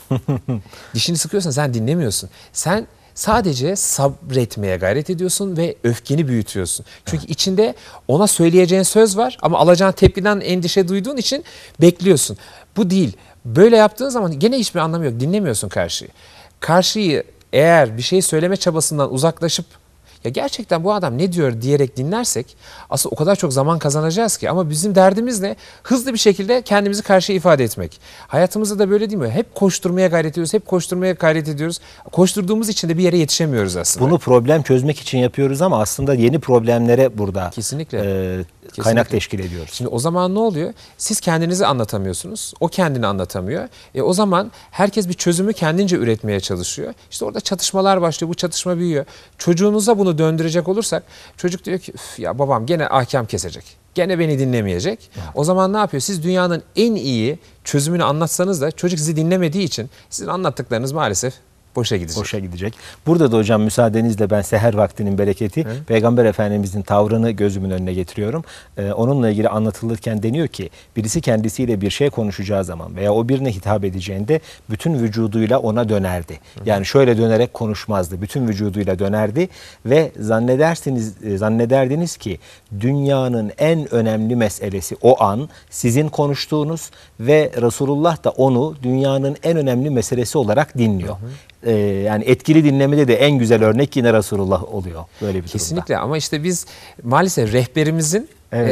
Dişini sıkıyorsan sen dinlemiyorsun. Sen sadece sabretmeye gayret ediyorsun ve öfkeni büyütüyorsun. Çünkü evet, içinde ona söyleyeceğin söz var, ama alacağın tepkiden endişe duyduğun için bekliyorsun. Bu değil. Böyle yaptığın zaman gene hiçbir anlamı yok. Dinlemiyorsun karşıyı. Karşıyı eğer bir şey söyleme çabasından uzaklaşıp, ya gerçekten bu adam ne diyor diyerek dinlersek aslında o kadar çok zaman kazanacağız ki. Ama bizim derdimiz ne? Hızlı bir şekilde kendimizi karşıya ifade etmek. Hayatımızda da böyle değil mi? Hep koşturmaya gayret ediyoruz, hep koşturmaya gayret ediyoruz. Koşturduğumuz için de bir yere yetişemiyoruz aslında. Bunu problem çözmek için yapıyoruz ama aslında yeni problemlere burada Kesinlikle. e, Kesinlikle. kaynak teşkil ediyoruz. Şimdi o zaman ne oluyor? Siz kendinizi anlatamıyorsunuz, o kendini anlatamıyor. E o zaman herkes bir çözümü kendince üretmeye çalışıyor. İşte orada çatışmalar başlıyor, bu çatışma büyüyor. Çocuğunuza bunu döndürecek olursak, çocuk diyor ki ya babam gene ahkam kesecek. Gene beni dinlemeyecek. Evet. O zaman ne yapıyor? Siz dünyanın en iyi çözümünü anlatsanız da çocuk sizi dinlemediği için sizin anlattıklarınız maalesef boşa gidecek. Boşa gidecek. Burada da hocam müsaadenizle ben seher vaktinin bereketi Hı? Peygamber Efendimizin tavrını gözümün önüne getiriyorum. Ee, onunla ilgili anlatılırken deniyor ki birisi kendisiyle bir şey konuşacağı zaman veya o birine hitap edeceğinde bütün vücuduyla ona dönerdi. Hı. Yani şöyle dönerek konuşmazdı. Bütün vücuduyla dönerdi ve zannedersiniz zannederdiniz ki dünyanın en önemli meselesi o an sizin konuştuğunuz ve Resulullah da onu dünyanın en önemli meselesi olarak dinliyor. Hı hı. Ee, yani etkili dinlemede de en güzel örnek yine Resulullah oluyor böyle bir Kesinlikle durumda. Ama işte biz maalesef rehberimizin Evet. e,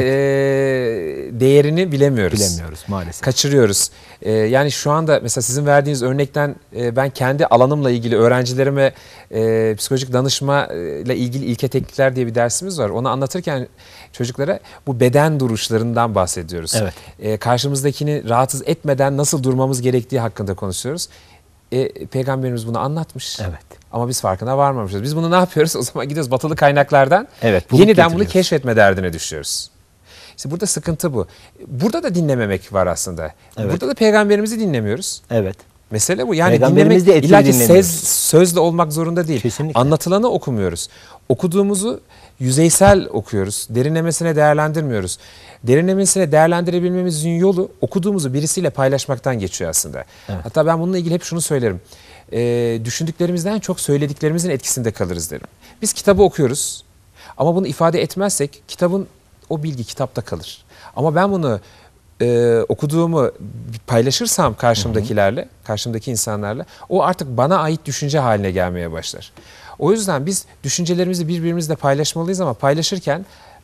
değerini bilemiyoruz. Bilemiyoruz maalesef. Kaçırıyoruz. E, yani şu anda mesela sizin verdiğiniz örnekten e, ben kendi alanımla ilgili öğrencilerime e, psikolojik danışma ile ilgili ilke teknikler diye bir dersimiz var. Onu anlatırken çocuklara bu beden duruşlarından bahsediyoruz. Evet. E, karşımızdakini rahatsız etmeden nasıl durmamız gerektiği hakkında konuşuyoruz. E, Peygamberimiz bunu anlatmış. Evet. Ama biz farkına varmamışız. Biz bunu ne yapıyoruz? O zaman gidiyoruz batılı kaynaklardan. Evet, yeniden bunu keşfetme derdine düşüyoruz. İşte burada sıkıntı bu. Burada da dinlememek var aslında. Evet. Burada da peygamberimizi dinlemiyoruz. Evet. Mesele bu. Yani Peygamberimizi dinlemek de illa ki dinlemiyoruz. söz, sözle olmak zorunda değil. Kesinlikle. Anlatılanı okumuyoruz. Okuduğumuzu yüzeysel okuyoruz. Derinlemesine değerlendirmiyoruz. Derinlemesine değerlendirebilmemizin yolu okuduğumuzu birisiyle paylaşmaktan geçiyor aslında. Evet. Hatta ben bununla ilgili hep şunu söylerim. Ee, düşündüklerimizden çok söylediklerimizin etkisinde kalırız derim. Biz kitabı okuyoruz ama bunu ifade etmezsek kitabın o bilgi kitapta kalır. Ama ben bunu e, okuduğumu paylaşırsam karşımdakilerle, karşımdaki insanlarla o artık bana ait düşünce haline gelmeye başlar. O yüzden biz düşüncelerimizi birbirimizle paylaşmalıyız ama paylaşırken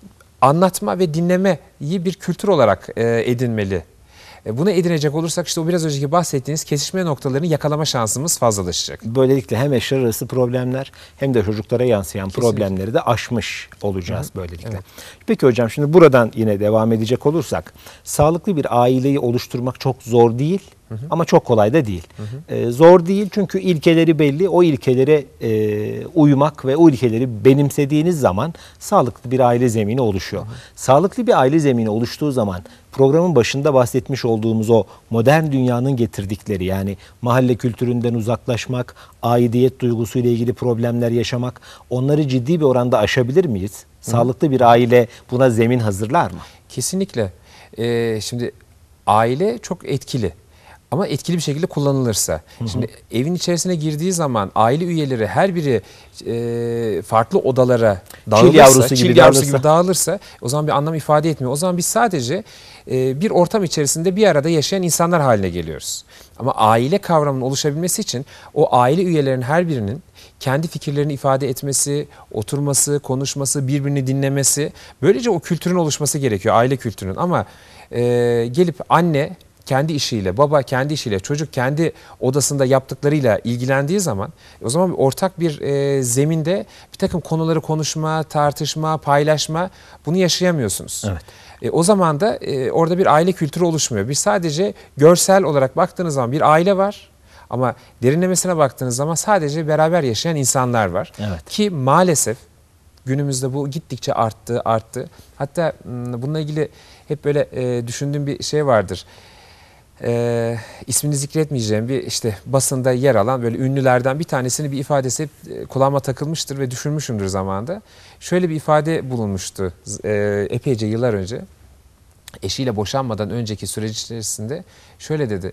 anlatma ve dinlemeyi bir kültür olarak e, edinmeli. E, bunu edinecek olursak işte o biraz önceki bahsettiğiniz kesişme noktalarını yakalama şansımız fazlalaşacak. Böylelikle hem eşler arası problemler hem de çocuklara yansıyan Kesinlikle. problemleri de aşmış olacağız Hı. böylelikle. Evet. Peki hocam şimdi buradan yine devam edecek olursak sağlıklı bir aileyi oluşturmak çok zor değil. Hı hı. Ama çok kolay da değil. Hı hı. Ee, zor değil çünkü ilkeleri belli. O ilkelere e, uymak ve o ilkeleri benimsediğiniz zaman sağlıklı bir aile zemini oluşuyor. Hı hı. Sağlıklı bir aile zemini oluştuğu zaman programın başında bahsetmiş olduğumuz o modern dünyanın getirdikleri yani mahalle kültüründen uzaklaşmak, aidiyet duygusuyla ilgili problemler yaşamak onları ciddi bir oranda aşabilir miyiz? Hı. Sağlıklı bir aile buna zemin hazırlar mı? Kesinlikle. Ee, şimdi aile çok etkili. Ama etkili bir şekilde kullanılırsa. Hı hı. Şimdi evin içerisine girdiği zaman aile üyeleri her biri e, farklı odalara dağılırsa, çil yavrusu, çil gibi, yavrusu dağılırsa. gibi dağılırsa o zaman bir anlam ifade etmiyor. O zaman biz sadece e, bir ortam içerisinde bir arada yaşayan insanlar haline geliyoruz. Ama aile kavramının oluşabilmesi için o aile üyelerinin her birinin kendi fikirlerini ifade etmesi, oturması, konuşması, birbirini dinlemesi, böylece o kültürün oluşması gerekiyor, aile kültürünün. Ama e, gelip anne kendi işiyle, baba kendi işiyle, çocuk kendi odasında yaptıklarıyla ilgilendiği zaman o zaman ortak bir e, zeminde bir takım konuları konuşma, tartışma, paylaşma bunu yaşayamıyorsunuz. Evet. E, o zaman da e, orada bir aile kültürü oluşmuyor. Bir sadece görsel olarak baktığınız zaman bir aile var ama derinlemesine baktığınız zaman sadece beraber yaşayan insanlar var. Evet. Ki maalesef günümüzde bu gittikçe arttı, arttı. Hatta bununla ilgili hep böyle e, düşündüğüm bir şey vardır. Ee, ismini zikretmeyeceğim bir işte basında yer alan böyle ünlülerden bir tanesinin bir ifadesi hep kulağıma takılmıştır ve düşünmüşümdür zamanında. Şöyle bir ifade bulunmuştu e, epeyce yıllar önce. Eşiyle boşanmadan önceki süreç içerisinde şöyle dedi.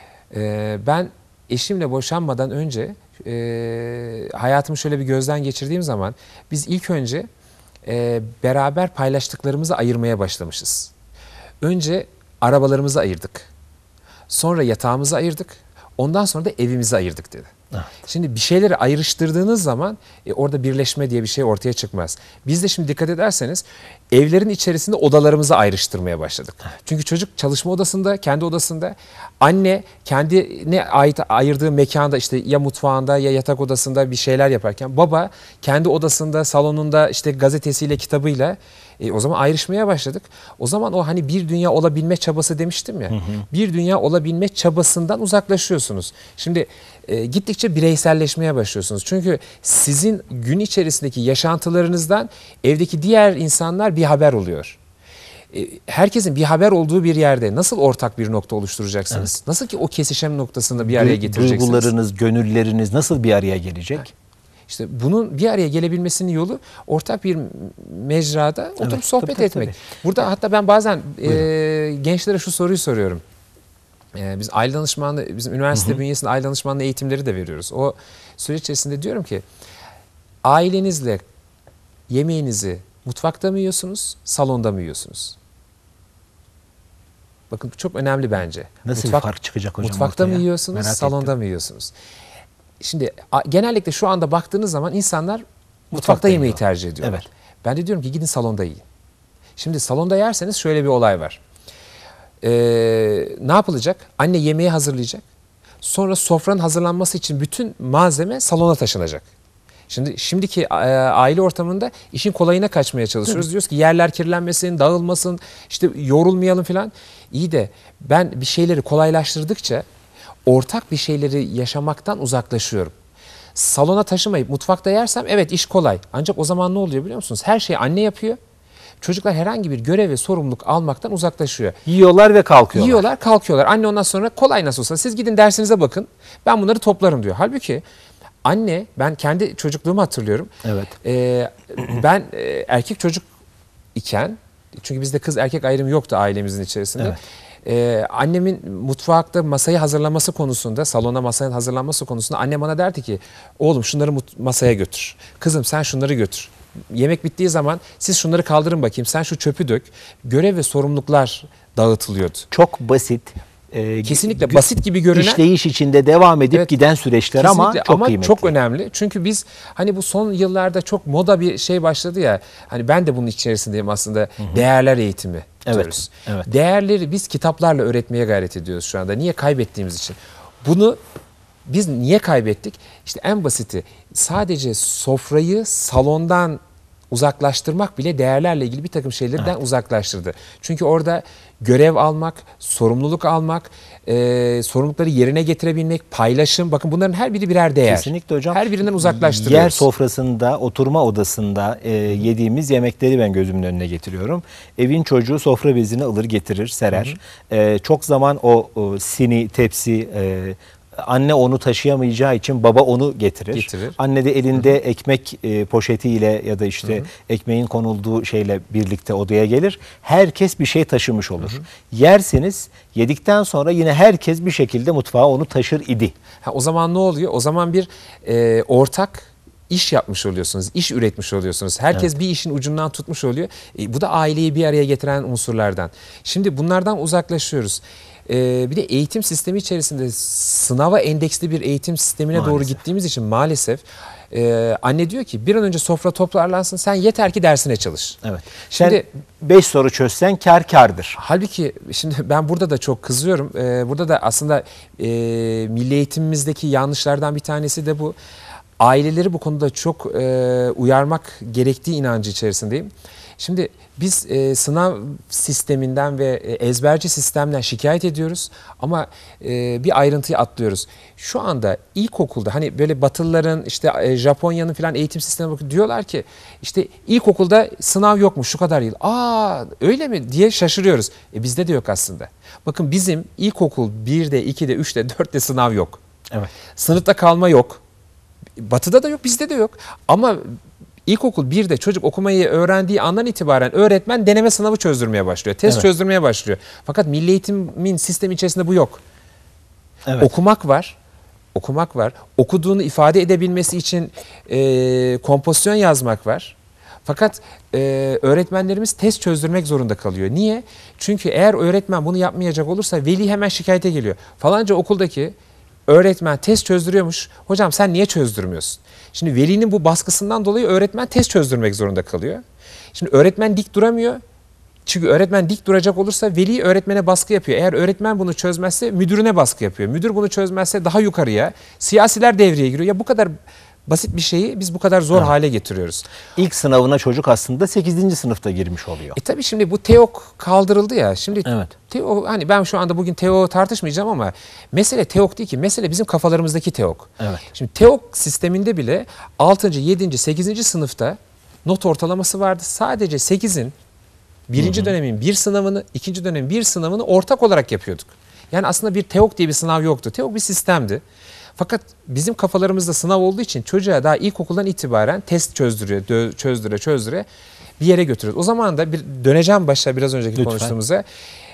E, ben eşimle boşanmadan önce e, hayatımı şöyle bir gözden geçirdiğim zaman biz ilk önce e, beraber paylaştıklarımızı ayırmaya başlamışız. Önce arabalarımızı ayırdık. Sonra yatağımızı ayırdık. Ondan sonra da evimizi ayırdık dedi. Evet. Şimdi bir şeyleri ayrıştırdığınız zaman e, orada birleşme diye bir şey ortaya çıkmaz. Biz de şimdi dikkat ederseniz evlerin içerisinde odalarımızı ayrıştırmaya başladık. Evet. Çünkü çocuk çalışma odasında, kendi odasında. Anne kendine ait ayırdığı mekanda işte ya mutfağında ya yatak odasında bir şeyler yaparken baba kendi odasında, salonunda işte gazetesiyle, kitabıyla e, o zaman ayrışmaya başladık. O zaman o hani bir dünya olabilme çabası demiştim ya. Hı hı. Bir dünya olabilme çabasından uzaklaşıyorsunuz. Şimdi e, gittikçe bireyselleşmeye başlıyorsunuz. Çünkü sizin gün içerisindeki yaşantılarınızdan evdeki diğer insanlar bir haber oluyor. E, herkesin bir haber olduğu bir yerde nasıl ortak bir nokta oluşturacaksınız? Evet. Nasıl ki o kesişim noktasını bir araya getireceksiniz? Duygularınız, gönülleriniz nasıl bir araya gelecek? İşte bunun bir araya gelebilmesinin yolu ortak bir mecrada oturup Evet, sohbet tabii, etmek. tabii. Burada hatta ben bazen e, gençlere şu soruyu soruyorum. E, biz aile danışmanlığı, bizim üniversite hı hı. bünyesinde aile danışmanlığı eğitimleri de veriyoruz. O süreç içerisinde diyorum ki ailenizle yemeğinizi mutfakta mı yiyorsunuz, salonda mı yiyorsunuz? Bakın bu çok önemli bence. Nasıl Mutfak, bir fark çıkacak hocam Mutfakta ortaya? mı yiyorsunuz, Merak salonda ettim. mı yiyorsunuz? Şimdi a, genellikle şu anda baktığınız zaman insanlar mutfakta, Mutfakta yemeği yiyor. tercih ediyorlar. Evet. Ben de diyorum ki gidin salonda yiyin. Şimdi salonda yerseniz şöyle bir olay var. Ee, ne yapılacak? Anne yemeği hazırlayacak. Sonra sofranın hazırlanması için bütün malzeme salona taşınacak. Şimdi şimdiki e, aile ortamında işin kolayına kaçmaya çalışıyoruz. Diyoruz ki yerler kirlenmesin, dağılmasın, işte yorulmayalım falan. İyi de ben bir şeyleri kolaylaştırdıkça ortak bir şeyleri yaşamaktan uzaklaşıyorum. Salona taşımayıp mutfakta yersem evet iş kolay. Ancak o zaman ne oluyor biliyor musunuz? Her şeyi anne yapıyor. Çocuklar herhangi bir görev ve sorumluluk almaktan uzaklaşıyor. Yiyorlar ve kalkıyorlar. Yiyorlar, kalkıyorlar. Anne ondan sonra kolay nasıl olsa siz gidin dersinize bakın. Ben bunları toplarım diyor. Halbuki anne, ben kendi çocukluğumu hatırlıyorum. Evet. Ee, ben e, erkek çocuk iken, çünkü bizde kız erkek ayrımı yoktu ailemizin içerisinde. Evet. Ee, annemin mutfakta masayı hazırlaması konusunda, salona masanın hazırlanması konusunda annem bana derdi ki oğlum şunları masaya götür. Kızım sen şunları götür. Yemek bittiği zaman siz şunları kaldırın bakayım, sen şu çöpü dök. Görev ve sorumluluklar dağıtılıyordu. Çok basit. E, Kesinlikle basit gibi görünen, işleyiş içinde devam edip evet, giden süreçler ama çok ama kıymetli. çok önemli. Çünkü biz hani bu son yıllarda çok moda bir şey başladı ya. Hani ben de bunun içerisindeyim aslında. Hı hı. Değerler eğitimi diyoruz. Evet, evet. Değerleri biz kitaplarla öğretmeye gayret ediyoruz şu anda. Niye? Kaybettiğimiz için. Bunu biz niye kaybettik? İşte en basiti sadece sofrayı salondan uzaklaştırmak bile değerlerle ilgili bir takım şeylerden evet. uzaklaştırdı. Çünkü orada görev almak, sorumluluk almak, e, sorumlulukları yerine getirebilmek, paylaşım, bakın bunların her biri birer değer. Kesinlikle hocam. Her birinden uzaklaştırıyoruz. Yer sofrasında, oturma odasında e, yediğimiz yemekleri ben gözümün önüne getiriyorum. Evin çocuğu sofra bezini alır getirir, serer. Hı hı. E, çok zaman o, o sini, tepsi... E, Anne onu taşıyamayacağı için baba onu getirir. Getirir. Anne de elinde hı hı. ekmek e, poşetiyle ya da işte hı hı. ekmeğin konulduğu şeyle birlikte odaya gelir. Herkes bir şey taşımış olur. Hı hı. Yersiniz, yedikten sonra yine herkes bir şekilde mutfağa onu taşır idi. Ha, o zaman ne oluyor? O zaman bir e, ortak iş yapmış oluyorsunuz, iş üretmiş oluyorsunuz. Herkes evet. bir işin ucundan tutmuş oluyor. E, bu da aileyi bir araya getiren unsurlardan. Şimdi bunlardan uzaklaşıyoruz. Ee, bir de eğitim sistemi içerisinde sınava endeksli bir eğitim sistemine maalesef. doğru gittiğimiz için maalesef e, anne diyor ki bir an önce sofra toparlansın, sen yeter ki dersine çalış. Evet. Şimdi beş soru çözsen kar kardır. Halbuki şimdi ben burada da çok kızıyorum. Ee, burada da aslında e, milli eğitimimizdeki yanlışlardan bir tanesi de bu. Aileleri bu konuda çok e, uyarmak gerektiği inancı içerisindeyim. Şimdi biz e, sınav sisteminden ve e, ezberci sistemden şikayet ediyoruz ama e, bir ayrıntıyı atlıyoruz. Şu anda ilkokulda hani böyle Batılıların işte e, Japonya'nın falan eğitim sistemine bakın diyorlar ki işte ilkokulda sınav yokmuş şu kadar yıl. Aa öyle mi diye şaşırıyoruz. E, bizde de yok aslında. Bakın bizim ilkokul birde, ikide, üçte, dörtte sınav yok. Evet. Sınıfta kalma yok. Batı'da da yok, bizde de yok. Ama İlkokul birde çocuk okumayı öğrendiği andan itibaren öğretmen deneme sınavı çözdürmeye başlıyor. Test evet. çözdürmeye başlıyor. Fakat milli eğitimin sistemi içerisinde bu yok. Evet. Okumak var. Okumak var. Okuduğunu ifade edebilmesi için e, kompozisyon yazmak var. Fakat e, öğretmenlerimiz test çözdürmek zorunda kalıyor. Niye? Çünkü eğer öğretmen bunu yapmayacak olursa veli hemen şikayete geliyor. Falanca okuldaki öğretmen test çözdürüyormuş. Hocam sen niye çözdürmüyorsun? Şimdi velinin bu baskısından dolayı öğretmen test çözdürmek zorunda kalıyor. Şimdi öğretmen dik duramıyor. Çünkü öğretmen dik duracak olursa veli öğretmene baskı yapıyor. Eğer öğretmen bunu çözmezse müdürüne baskı yapıyor. Müdür bunu çözmezse daha yukarıya siyasiler devreye giriyor. Ya bu kadar basit bir şeyi biz bu kadar zor evet. hale getiriyoruz. İlk sınavına çocuk aslında sekizinci sınıfta girmiş oluyor. E tabii şimdi bu TEOK kaldırıldı ya. Şimdi evet. TEOK, hani ben şu anda bugün TEOK tartışmayacağım ama mesele TEOK değil ki. Mesele bizim kafalarımızdaki TEOK. Evet. Şimdi TEOK sisteminde bile altıncı, yedinci, sekizinci sınıfta not ortalaması vardı. Sadece sekizin Birinci hı hı. dönemin bir sınavını, ikinci dönemin bir sınavını ortak olarak yapıyorduk. Yani aslında bir TEOK diye bir sınav yoktu. TEOK bir sistemdi. Fakat bizim kafalarımızda sınav olduğu için çocuğa daha ilkokuldan itibaren test çözdüre, çözdüre, çözdüre bir yere götürüyoruz. O zaman da bir döneceğim başa biraz önceki Lütfen. konuştuğumuza.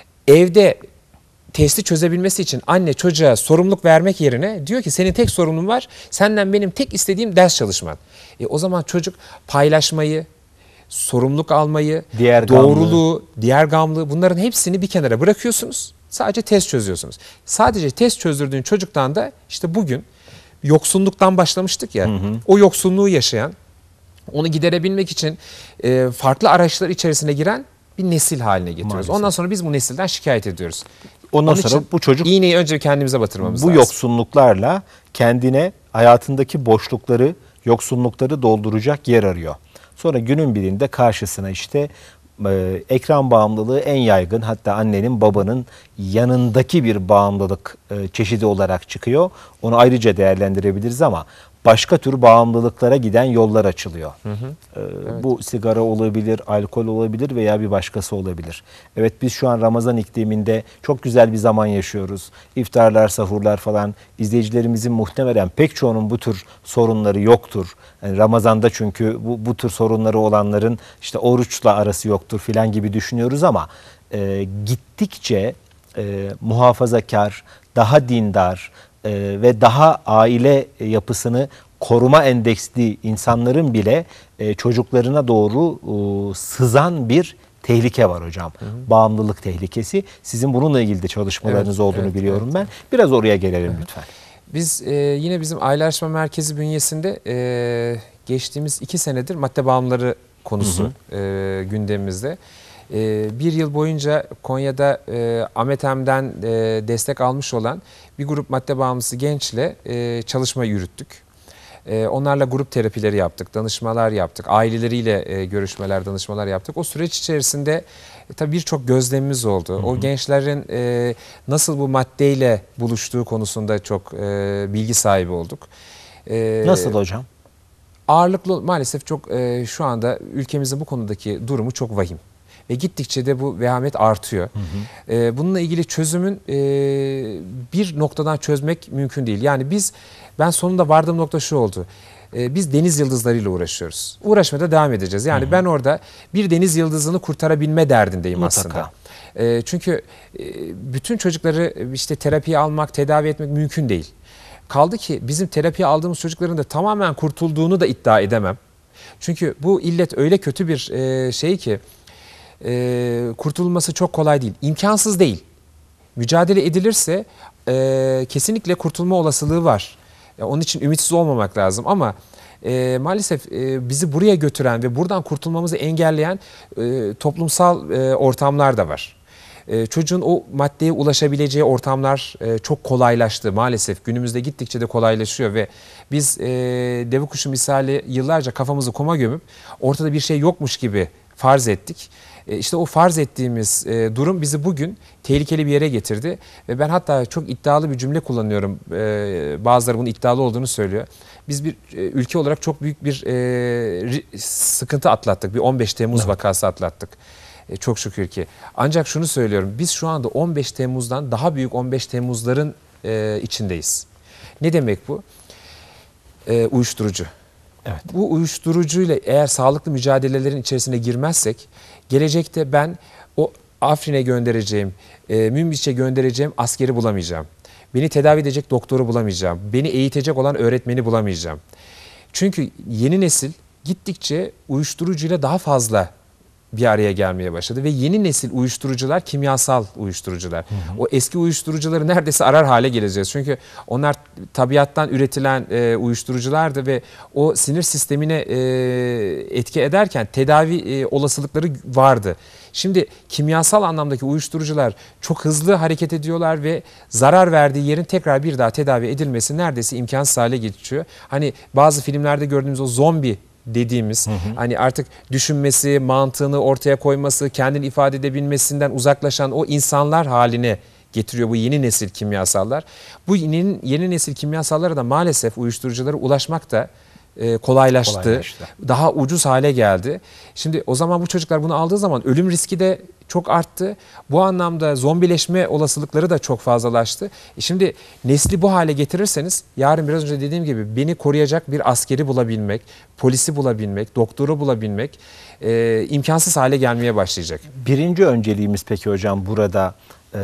Evde testi çözebilmesi için anne çocuğa sorumluluk vermek yerine diyor ki senin tek sorumluluğun var. Senden benim tek istediğim ders çalışman. E, o zaman çocuk paylaşmayı, sorumluluk almayı, diğer doğruluğu, gamlı. diğer gamlığı bunların hepsini bir kenara bırakıyorsunuz. Sadece test çözüyorsunuz. Sadece test çözdürdüğün çocuktan da işte bugün yoksunluktan başlamıştık ya. Hı hı. O yoksunluğu yaşayan, onu giderebilmek için e, farklı araçlar içerisine giren bir nesil haline getiriyoruz. Maalesef. Ondan sonra biz bu nesilden şikayet ediyoruz. Ondan Onun sonra bu çocuk iğneyi önce kendimize batırmamız bu lazım. Bu yoksunluklarla kendine hayatındaki boşlukları, yoksunlukları dolduracak yer arıyor. Sonra günün birinde karşısına işte e, ekran bağımlılığı en yaygın, hatta annenin babanın yanındaki bir bağımlılık e, çeşidi olarak çıkıyor. Onu ayrıca değerlendirebiliriz ama başka tür bağımlılıklara giden yollar açılıyor. Hı hı. Ee, evet. Bu sigara olabilir, alkol olabilir veya bir başkası olabilir. Evet, biz şu an Ramazan ikliminde çok güzel bir zaman yaşıyoruz. İftarlar, sahurlar falan. İzleyicilerimizin muhtemelen pek çoğunun bu tür sorunları yoktur. Yani Ramazan'da çünkü bu, bu tür sorunları olanların işte oruçla arası yoktur filan gibi düşünüyoruz ama e, gittikçe e, muhafazakar, daha dindar, Ee, ve daha aile yapısını koruma endeksli insanların bile e, çocuklarına doğru e, sızan bir tehlike var hocam. Hı hı. Bağımlılık tehlikesi. Sizin bununla ilgili de çalışmalarınız evet, olduğunu evet, biliyorum evet. ben. Biraz oraya gelelim evet. lütfen. Biz e, yine bizim Aile Araştırma Merkezi bünyesinde e, geçtiğimiz iki senedir madde bağımlıları konusu hı hı. E, gündemimizde. Bir yıl boyunca Konya'da e, Ametem'den e, destek almış olan bir grup madde bağımlısı gençle e, çalışma yürüttük. E, onlarla grup terapileri yaptık, danışmalar yaptık, aileleriyle e, görüşmeler, danışmalar yaptık. O süreç içerisinde e, tabii birçok gözlemimiz oldu. Hı hı. O gençlerin e, nasıl bu maddeyle buluştuğu konusunda çok e, bilgi sahibi olduk. E, nasıl hocam? Ağırlıklı maalesef çok e, şu anda ülkemizin bu konudaki durumu çok vahim. Ve gittikçe de bu vehamet artıyor. Hı hı. Ee, bununla ilgili çözümün e, bir noktadan çözmek mümkün değil. Yani biz, ben sonunda vardığım nokta şu oldu. Ee, biz deniz yıldızlarıyla uğraşıyoruz. Uğraşmaya da devam edeceğiz. Yani hı hı. ben orada bir deniz yıldızını kurtarabilme derdindeyim Mutlaka. aslında. E, çünkü e, bütün çocukları işte terapiye almak, tedavi etmek mümkün değil. Kaldı ki bizim terapiye aldığımız çocukların da tamamen kurtulduğunu da iddia edemem. Çünkü bu illet öyle kötü bir e, şey ki, Ee, kurtulması çok kolay değil. İmkansız değil. Mücadele edilirse e, kesinlikle kurtulma olasılığı var. E, onun için ümitsiz olmamak lazım ama e, maalesef e, bizi buraya götüren ve buradan kurtulmamızı engelleyen e, toplumsal e, ortamlar da var. E, çocuğun o maddeye ulaşabileceği ortamlar e, çok kolaylaştı maalesef. Günümüzde gittikçe de kolaylaşıyor ve biz e, deve kuşu misali yıllarca kafamızı kuma gömüp ortada bir şey yokmuş gibi farz ettik. İşte o farz ettiğimiz e, durum bizi bugün tehlikeli bir yere getirdi. Ve ben hatta çok iddialı bir cümle kullanıyorum. E, bazıları bunun iddialı olduğunu söylüyor. Biz bir e, ülke olarak çok büyük bir e, sıkıntı atlattık. Bir on beş Temmuz evet. vakası atlattık. E, çok şükür ki. Ancak şunu söylüyorum. Biz şu anda on beş Temmuz'dan daha büyük on beş Temmuz'ların e, içindeyiz. Ne demek bu? E, uyuşturucu. Evet. Bu uyuşturucuyla eğer sağlıklı mücadelelerin içerisine girmezsek gelecekte ben o Afrin'e göndereceğim, e, Münbiç'e göndereceğim askeri bulamayacağım. Beni tedavi edecek doktoru bulamayacağım. Beni eğitecek olan öğretmeni bulamayacağım. Çünkü yeni nesil gittikçe uyuşturucuyla daha fazla bir araya gelmeye başladı ve yeni nesil uyuşturucular kimyasal uyuşturucular. Hı hı. O eski uyuşturucuları neredeyse arar hale geleceğiz. Çünkü onlar tabiattan üretilen e, uyuşturuculardı ve o sinir sistemine e, etki ederken tedavi e, olasılıkları vardı. Şimdi kimyasal anlamdaki uyuşturucular çok hızlı hareket ediyorlar ve zarar verdiği yerin tekrar bir daha tedavi edilmesi neredeyse imkansız hale geçiyor. Hani bazı filmlerde gördüğümüz o zombi dediğimiz hı hı. hani artık düşünmesi, mantığını ortaya koyması, kendini ifade edebilmesinden uzaklaşan o insanlar haline getiriyor bu yeni nesil kimyasallar. Bu yeni, yeni nesil kimyasallara da maalesef uyuşturuculara ulaşmak da e, kolaylaştı. Kolaylaştı. Daha ucuz hale geldi. Şimdi o zaman bu çocuklar bunu aldığı zaman ölüm riski de çok arttı. Bu anlamda zombileşme olasılıkları da çok fazlalaştı. E şimdi nesli bu hale getirirseniz yarın biraz önce dediğim gibi beni koruyacak bir askeri bulabilmek, polisi bulabilmek, doktoru bulabilmek e, imkansız hale gelmeye başlayacak. Birinci önceliğimiz peki hocam burada e,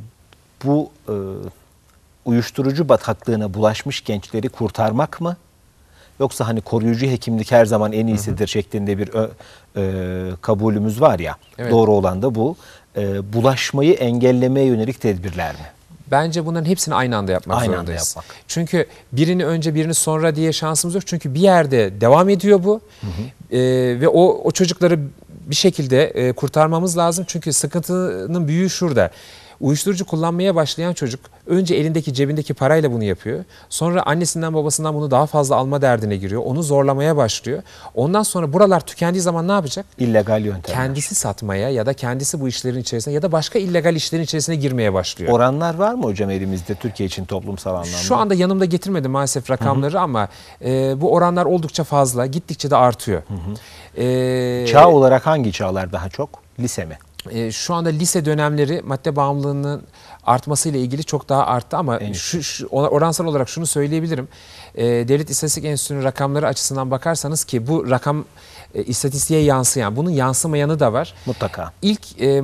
bu e, uyuşturucu bataklığına bulaşmış gençleri kurtarmak mı? Yoksa hani koruyucu hekimlik her zaman en iyisidir hı hı. şeklinde bir ö, e, kabulümüz var ya. Evet. Doğru olan da bu. E, bulaşmayı engellemeye yönelik tedbirler mi? Bence bunların hepsini aynı anda yapmak aynı zorundayız. Anda yapmak. Çünkü birini önce birini sonra diye şansımız yok. Çünkü bir yerde devam ediyor bu. Hı hı. E, ve o, o çocukları bir şekilde e, kurtarmamız lazım. Çünkü sıkıntının büyüğü şurada. Uyuşturucu kullanmaya başlayan çocuk önce elindeki cebindeki parayla bunu yapıyor. Sonra annesinden babasından bunu daha fazla alma derdine giriyor. Onu zorlamaya başlıyor. Ondan sonra buralar tükendiği zaman ne yapacak? İllegal yöntemler. Kendisi satmaya ya da kendisi bu işlerin içerisine ya da başka illegal işlerin içerisine girmeye başlıyor. Oranlar var mı hocam elimizde Türkiye için toplumsal anlamda? Şu anda yanımda getirmedim maalesef rakamları hı hı. ama e, bu oranlar oldukça fazla. Gittikçe de artıyor. Hı hı. E, Çağ olarak hangi çağlar daha çok? Lise mi? E, şu anda lise dönemleri madde bağımlılığının artmasıyla ilgili çok daha arttı ama şu, şu oransal olarak şunu söyleyebilirim. E, Devlet İstatistik Enstitüsü'nün rakamları açısından bakarsanız ki bu rakam e, istatistiğe yansıyan, bunun yansımayanı da var. Mutlaka. İlk e,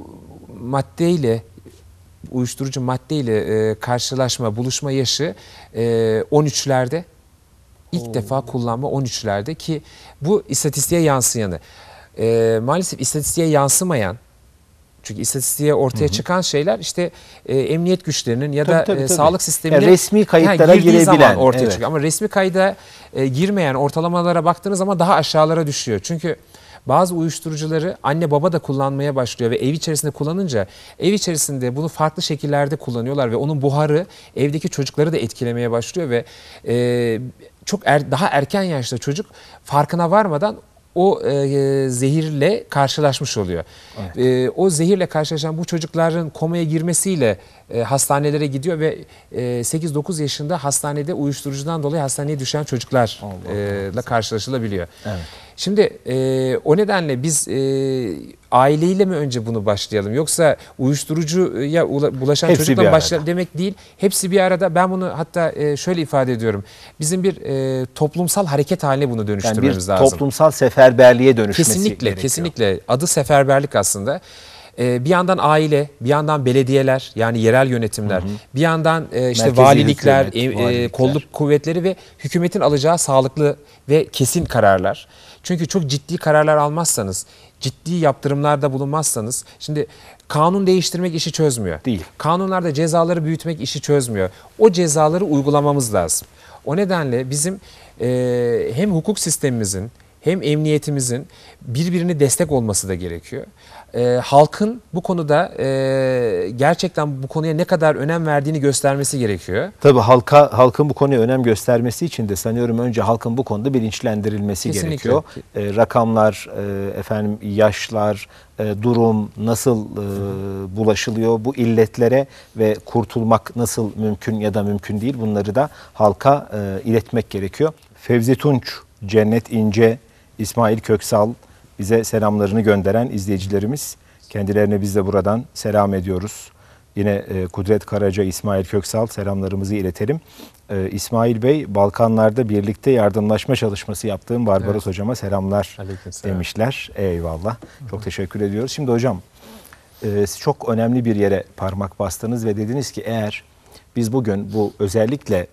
maddeyle uyuşturucu maddeyle e, karşılaşma, buluşma yaşı e, on üçlerde. İlk Oo. defa kullanma on üçlerde ki bu istatistiğe yansıyanı. E, maalesef istatistiğe yansımayan, çünkü istatistiğe ortaya hı hı. çıkan şeyler işte e, emniyet güçlerinin ya tabii, da tabii, e, tabii. sağlık sisteminin yani resmi kayıtlara ha, girdiği girebilen zaman ortaya evet. çıkıyor. Ama resmi kayda e, girmeyen ortalamalara baktığınız zaman daha aşağılara düşüyor. Çünkü bazı uyuşturucuları anne baba da kullanmaya başlıyor ve ev içerisinde kullanınca ev içerisinde bunu farklı şekillerde kullanıyorlar ve onun buharı evdeki çocukları da etkilemeye başlıyor ve e, çok er, daha erken yaşta çocuk farkına varmadan o e, zehirle karşılaşmış oluyor. Evet. E, o zehirle karşılaşan bu çocukların komaya girmesiyle e, hastanelere gidiyor ve e, sekiz dokuz yaşında hastanede uyuşturucudan dolayı hastaneye düşen çocuklarla karşılaşılabiliyor. Evet. Şimdi e, o nedenle biz e, aileyle mi önce bunu başlayalım yoksa uyuşturucuya bulaşan hepsi çocukla başlayalım demek değil. Hepsi bir arada. Ben bunu hatta e, şöyle ifade ediyorum. Bizim bir e, toplumsal hareket haline bunu dönüştürmemiz yani bir lazım. Toplumsal seferberliğe dönüşmesi kesinlikle, gerekiyor. Kesinlikle. Adı seferberlik aslında. Bir yandan aile, bir yandan belediyeler yani yerel yönetimler, hı hı. bir yandan işte merkezi valilikler, hükümet, e, valilikler, kolluk kuvvetleri ve hükümetin alacağı sağlıklı ve kesin kararlar. Çünkü çok ciddi kararlar almazsanız, ciddi yaptırımlarda bulunmazsanız, şimdi kanun değiştirmek işi çözmüyor. Değil. Kanunlarda cezaları büyütmek işi çözmüyor. O cezaları uygulamamız lazım. O nedenle bizim e, hem hukuk sistemimizin hem emniyetimizin birbirini destek olması da gerekiyor. Ee, halkın bu konuda e, gerçekten bu konuya ne kadar önem verdiğini göstermesi gerekiyor. Tabii halka halkın bu konuya önem göstermesi için de sanıyorum önce halkın bu konuda bilinçlendirilmesi Kesinlikle. gerekiyor. E, rakamlar, e, efendim yaşlar, e, durum nasıl e, bulaşılıyor, bu illetlere ve kurtulmak nasıl mümkün ya da mümkün değil bunları da halka e, iletmek gerekiyor. Fevzi Tunç, Cennet İnce, İsmail Köksal bize selamlarını gönderen izleyicilerimiz. Kendilerine biz de buradan selam ediyoruz. Yine e, Kudret Karaca, İsmail Köksal selamlarımızı iletelim. E, İsmail Bey, Balkanlarda birlikte yardımlaşma çalışması yaptığım Barbaros evet. hocama selamlar Aleykümselam. demişler. Eyvallah. Hı-hı. Çok teşekkür ediyoruz. Şimdi hocam e, çok önemli bir yere parmak bastınız ve dediniz ki eğer biz bugün bu özellikle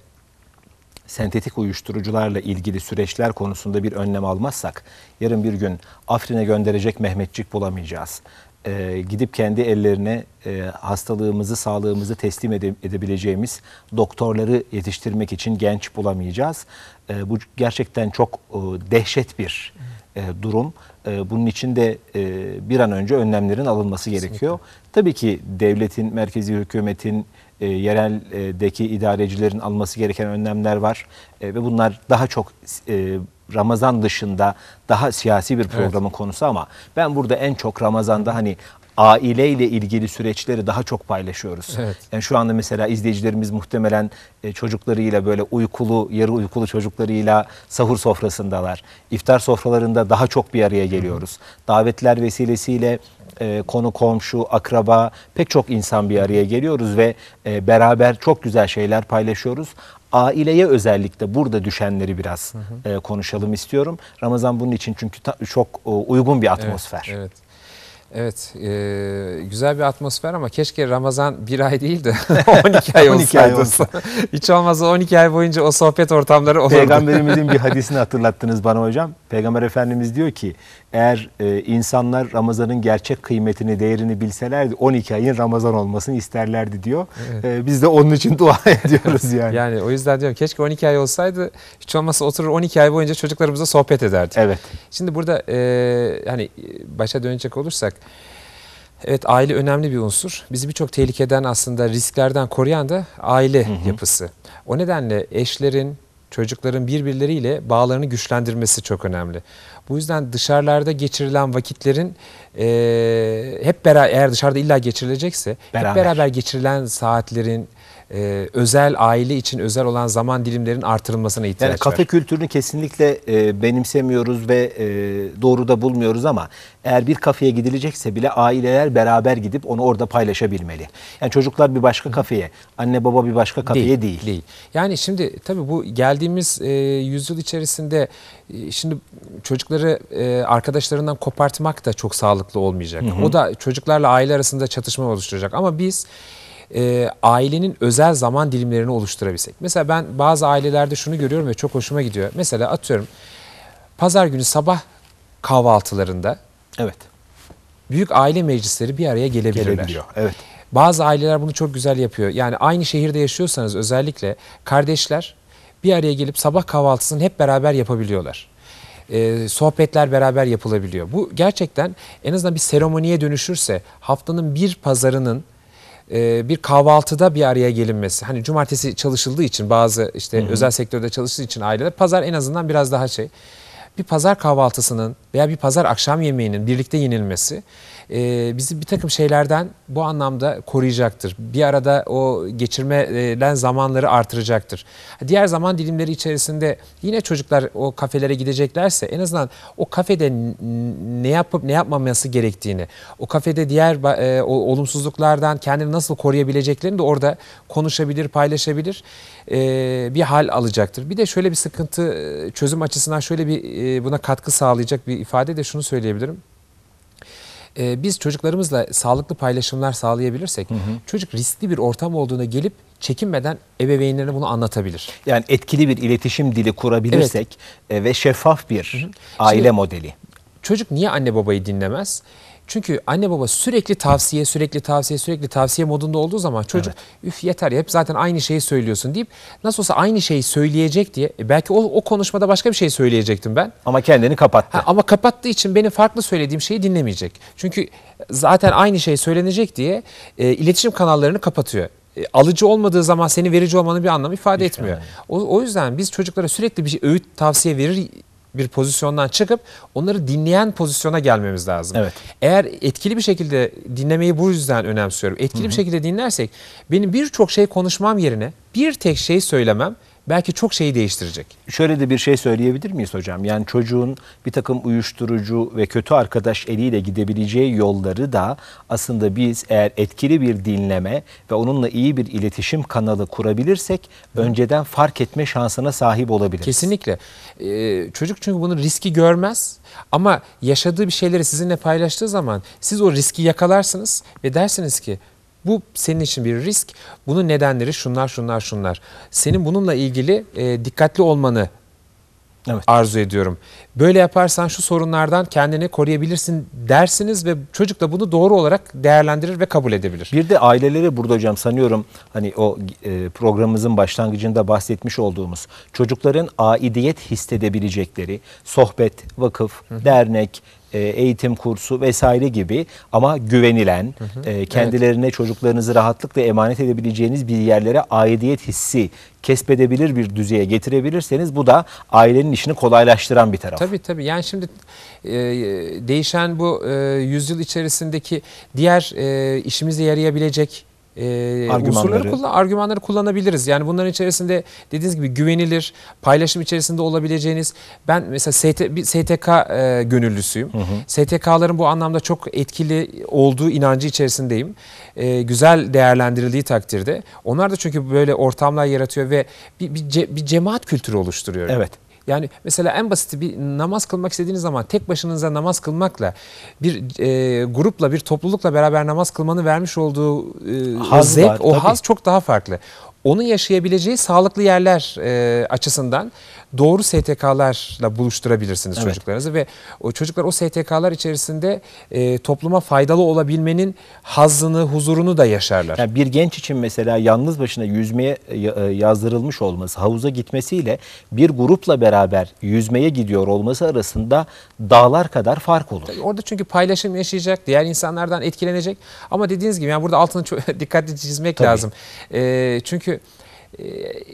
sentetik uyuşturucularla ilgili süreçler konusunda bir önlem almazsak yarın bir gün Afrin'e gönderecek Mehmetçik bulamayacağız. Ee, gidip kendi ellerine e, hastalığımızı, sağlığımızı teslim ede edebileceğimiz doktorları yetiştirmek için genç bulamayacağız. E, bu gerçekten çok e, dehşet bir e, durum. E, bunun için de e, bir an önce önlemlerin alınması Kesinlikle. gerekiyor. Tabii ki devletin, merkezi hükümetin, E, yereldeki idarecilerin alması gereken önlemler var e, ve bunlar daha çok e, Ramazan dışında daha siyasi bir programın evet. konusu ama ben burada en çok Ramazan'da hani aileyle ilgili süreçleri daha çok paylaşıyoruz. Evet. Yani şu anda mesela izleyicilerimiz muhtemelen e, çocuklarıyla böyle uykulu, yarı uykulu çocuklarıyla sahur sofrasındalar. İftar sofralarında daha çok bir araya geliyoruz. Davetler vesilesiyle e, konu komşu, akraba pek çok insan bir araya geliyoruz ve e, beraber çok güzel şeyler paylaşıyoruz. Aileye özellikle burada düşenleri biraz hı hı. E, konuşalım istiyorum. Ramazan bunun için çünkü ta, çok e, uygun bir atmosfer. Evet, evet. Evet, e, güzel bir atmosfer ama keşke Ramazan bir ay değil de on iki ay olsaydı. Hiç olmazsa on iki ay boyunca o sohbet ortamları olurdu. Peygamberimizin bir hadisini hatırlattınız bana hocam. Peygamber Efendimiz diyor ki eğer e, insanlar Ramazan'ın gerçek kıymetini, değerini bilselerdi on iki ayın Ramazan olmasını isterlerdi diyor. Evet. E, biz de onun için dua ediyoruz yani. Yani o yüzden diyorum keşke on iki ay olsaydı, hiç olmazsa oturur on iki ay boyunca çocuklarımızla sohbet ederdik. Evet. Şimdi burada e, hani başa dönecek olursak, evet, aile önemli bir unsur. Bizi birçok tehlikeden, aslında risklerden koruyan da aile hı hı. yapısı. O nedenle eşlerin, çocukların birbirleriyle bağlarını güçlendirmesi çok önemli. Bu yüzden dışarılarda geçirilen vakitlerin e, hep beraber, eğer dışarıda illa geçirilecekse beraber. hep beraber geçirilen saatlerin, Ee, özel, aile için özel olan zaman dilimlerin artırılmasına ihtiyaç yani kafe var. kültürünü kesinlikle e, benimsemiyoruz ve e, doğru da bulmuyoruz ama eğer bir kafeye gidilecekse bile aileler beraber gidip onu orada paylaşabilmeli. Yani çocuklar bir başka kafeye, anne baba bir başka kafeye değil. Değil. değil. Yani şimdi tabii bu geldiğimiz e, yüzyıl içerisinde e, şimdi çocukları e, arkadaşlarından kopartmak da çok sağlıklı olmayacak. Hı hı. O da çocuklarla aile arasında çatışma oluşturacak ama biz E, ailenin özel zaman dilimlerini oluşturabilsek. Mesela ben bazı ailelerde şunu görüyorum ve çok hoşuma gidiyor. Mesela atıyorum pazar günü sabah kahvaltılarında evet. büyük aile meclisleri bir araya gelebilirler. Gelebiliyor. Evet. Bazı aileler bunu çok güzel yapıyor. Yani aynı şehirde yaşıyorsanız özellikle kardeşler bir araya gelip sabah kahvaltısını hep beraber yapabiliyorlar. Ee, sohbetler beraber yapılabiliyor. Bu gerçekten en azından bir seremoniye dönüşürse, haftanın bir pazarının bir kahvaltıda bir araya gelinmesi. Hani cumartesi çalışıldığı için, bazı işte hı hı. özel sektörde çalıştığı için aileler, pazar en azından biraz daha şey. Bir pazar kahvaltısının veya bir pazar akşam yemeğinin birlikte yenilmesi e, bizi bir takım şeylerden bu anlamda koruyacaktır. Bir arada o geçirmelen zamanları artıracaktır. Diğer zaman dilimleri içerisinde yine çocuklar o kafelere gideceklerse en azından o kafede ne yapıp ne yapmaması gerektiğini, o kafede diğer e, o olumsuzluklardan kendini nasıl koruyabileceklerini de orada konuşabilir, paylaşabilir, e, bir hal alacaktır. Bir de şöyle bir sıkıntı, çözüm açısından şöyle bir e, buna katkı sağlayacak bir ifade de şunu söyleyebilirim. Ee, biz çocuklarımızla sağlıklı paylaşımlar sağlayabilirsek, hı hı. çocuk riskli bir ortam olduğuna gelip çekinmeden ebeveynlerine bunu anlatabilir. Yani etkili bir iletişim dili kurabilirsek evet. ve şeffaf bir hı hı. aile Şimdi, modeli. Çocuk niye anne babayı dinlemez? Çünkü anne baba sürekli tavsiye, sürekli tavsiye, sürekli tavsiye modunda olduğu zaman çocuk evet. üf yeter, hep zaten aynı şeyi söylüyorsun deyip nasıl olsa aynı şeyi söyleyecek diye, e belki o, o konuşmada başka bir şey söyleyecektim ben. Ama kendini kapattı. Ha, ama kapattığı için benim farklı söylediğim şeyi dinlemeyecek. Çünkü zaten aynı şey söylenecek diye e, iletişim kanallarını kapatıyor. E, alıcı olmadığı zaman senin verici olmanın bir anlamı ifade Hiç etmiyor. O, o yüzden biz çocuklara sürekli bir şey, öğüt, tavsiye verir bir pozisyondan çıkıp onları dinleyen pozisyona gelmemiz lazım. Evet. Eğer etkili bir şekilde dinlemeyi bu yüzden önemsiyorum. Etkili Hı-hı. bir şekilde dinlersek benim birçok şey konuşmam yerine bir tek şey söylemem belki çok şeyi değiştirecek. Şöyle de bir şey söyleyebilir miyiz hocam? Yani çocuğun bir takım uyuşturucu ve kötü arkadaş eliyle gidebileceği yolları da aslında biz eğer etkili bir dinleme ve onunla iyi bir iletişim kanalı kurabilirsek Hı. önceden fark etme şansına sahip olabiliriz. Kesinlikle. Ee, çocuk çünkü bunu riski görmez ama yaşadığı bir şeyleri sizinle paylaştığı zaman siz o riski yakalarsınız ve dersiniz ki bu senin için bir risk. Bunun nedenleri şunlar, şunlar, şunlar. Senin bununla ilgili e, dikkatli olmanı evet. arzu ediyorum. Böyle yaparsan şu sorunlardan kendini koruyabilirsin dersiniz ve çocuk da bunu doğru olarak değerlendirir ve kabul edebilir. Bir de ailelere burada hocam sanıyorum hani o e, programımızın başlangıcında bahsetmiş olduğumuz çocukların aidiyet hissedebilecekleri sohbet, vakıf, Hı. dernek, e, eğitim kursu vesaire gibi ama güvenilen, Hı hı. e, kendilerine evet. çocuklarınızı rahatlıkla emanet edebileceğiniz bir yerlere aidiyet hissi kesbedebilir bir düzeye getirebilirseniz bu da ailenin işini kolaylaştıran bir taraf. Tabii tabii. Yani şimdi e, değişen bu e, yüzyıl içerisindeki diğer e, işimize yarayabilecek e, unsurları, kullan, argümanları kullanabiliriz. Yani bunların içerisinde dediğiniz gibi güvenilir, paylaşım içerisinde olabileceğiniz, ben mesela S T, bir S T K e, gönüllüsüyüm. Hı hı. S T K'ların bu anlamda çok etkili olduğu inancı içerisindeyim. E, güzel değerlendirildiği takdirde. Onlar da çünkü böyle ortamlar yaratıyor ve bir, bir, ce, bir cemaat kültürü oluşturuyor. Evet. Yani mesela en basiti bir namaz kılmak istediğiniz zaman tek başınıza namaz kılmakla bir e, grupla, bir toplulukla beraber namaz kılmanın vermiş olduğu e, o zevk, var, o haz çok daha farklı. Onu yaşayabileceği sağlıklı yerler e, açısından doğru S T K'larla buluşturabilirsiniz evet. çocuklarınızı ve o çocuklar o S T K'lar içerisinde e, topluma faydalı olabilmenin hazzını, huzurunu da yaşarlar. Yani bir genç için mesela yalnız başına yüzmeye yazdırılmış olması, havuza gitmesiyle bir grupla beraber yüzmeye gidiyor olması arasında dağlar kadar fark olur. Tabii orada çünkü paylaşım yaşayacak, diğer insanlardan etkilenecek ama dediğiniz gibi yani burada altını çok dikkatli çizmek Tabii. lazım. E, çünkü e,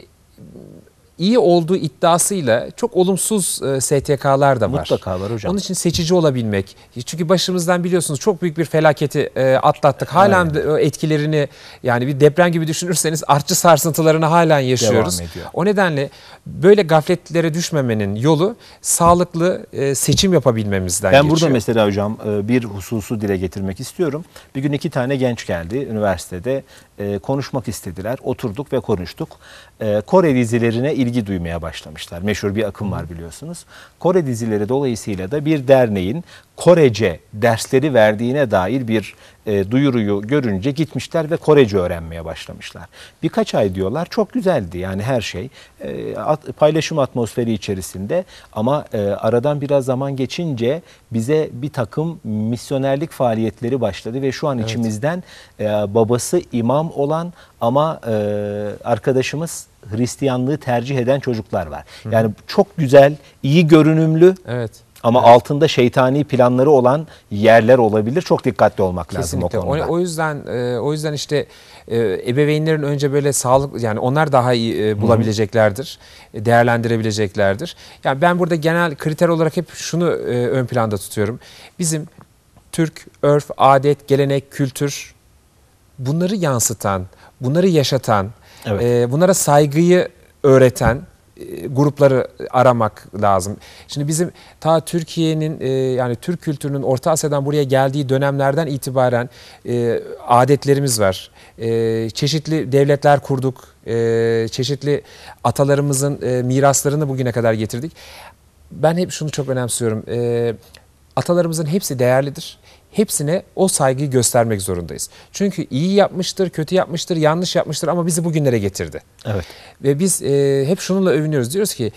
iyi olduğu iddiasıyla çok olumsuz S T K'lar da var. Mutlaka var hocam. Onun için seçici olabilmek. Çünkü başımızdan biliyorsunuz çok büyük bir felaketi atlattık. Halen evet. etkilerini, yani bir deprem gibi düşünürseniz artçı sarsıntılarını halen yaşıyoruz. O nedenle böyle gafletlere düşmemenin yolu sağlıklı seçim yapabilmemizden ben geçiyor. Burada mesela hocam bir hususu dile getirmek istiyorum. Bir gün iki tane genç geldi üniversitede. Konuşmak istediler. Oturduk ve konuştuk. Kore dizilerine ilgi duymaya başlamışlar. Meşhur bir akım var biliyorsunuz. Kore dizileri dolayısıyla da bir derneğin Korece dersleri verdiğine dair bir e, duyuruyu görünce gitmişler ve Korece öğrenmeye başlamışlar. Birkaç ay diyorlar çok güzeldi yani her şey e, at, paylaşım atmosferi içerisinde ama e, aradan biraz zaman geçince bize bir takım misyonerlik faaliyetleri başladı ve şu an evet. içimizden e, babası imam olan ama e, arkadaşımız Hristiyanlığı tercih eden çocuklar var. Hı. Yani çok güzel, iyi görünümlü. Evet. Ama evet. altında şeytani planları olan yerler olabilir. Çok dikkatli olmak Kesinlikle. lazım o konuda. O, o yüzden e, o yüzden işte e, ebeveynlerin önce böyle sağlık, yani onlar daha iyi e, bulabileceklerdir. Hı-hı. Değerlendirebileceklerdir. Yani ben burada genel kriter olarak hep şunu e, ön planda tutuyorum. Bizim Türk örf, adet, gelenek, kültür, bunları yansıtan, bunları yaşatan, evet. e, bunlara saygıyı öğreten grupları aramak lazım. Şimdi bizim ta Türkiye'nin e, yani Türk kültürünün Orta Asya'dan buraya geldiği dönemlerden itibaren e, adetlerimiz var. E, çeşitli devletler kurduk. E, çeşitli atalarımızın e, miraslarını bugüne kadar getirdik. Ben hep şunu çok önemsiyorum. E, atalarımızın hepsi değerlidir. Hepsine o saygıyı göstermek zorundayız. Çünkü iyi yapmıştır, kötü yapmıştır, yanlış yapmıştır ama bizi bugünlere getirdi. Evet. Ve biz e, hep şununla övünüyoruz. Diyoruz ki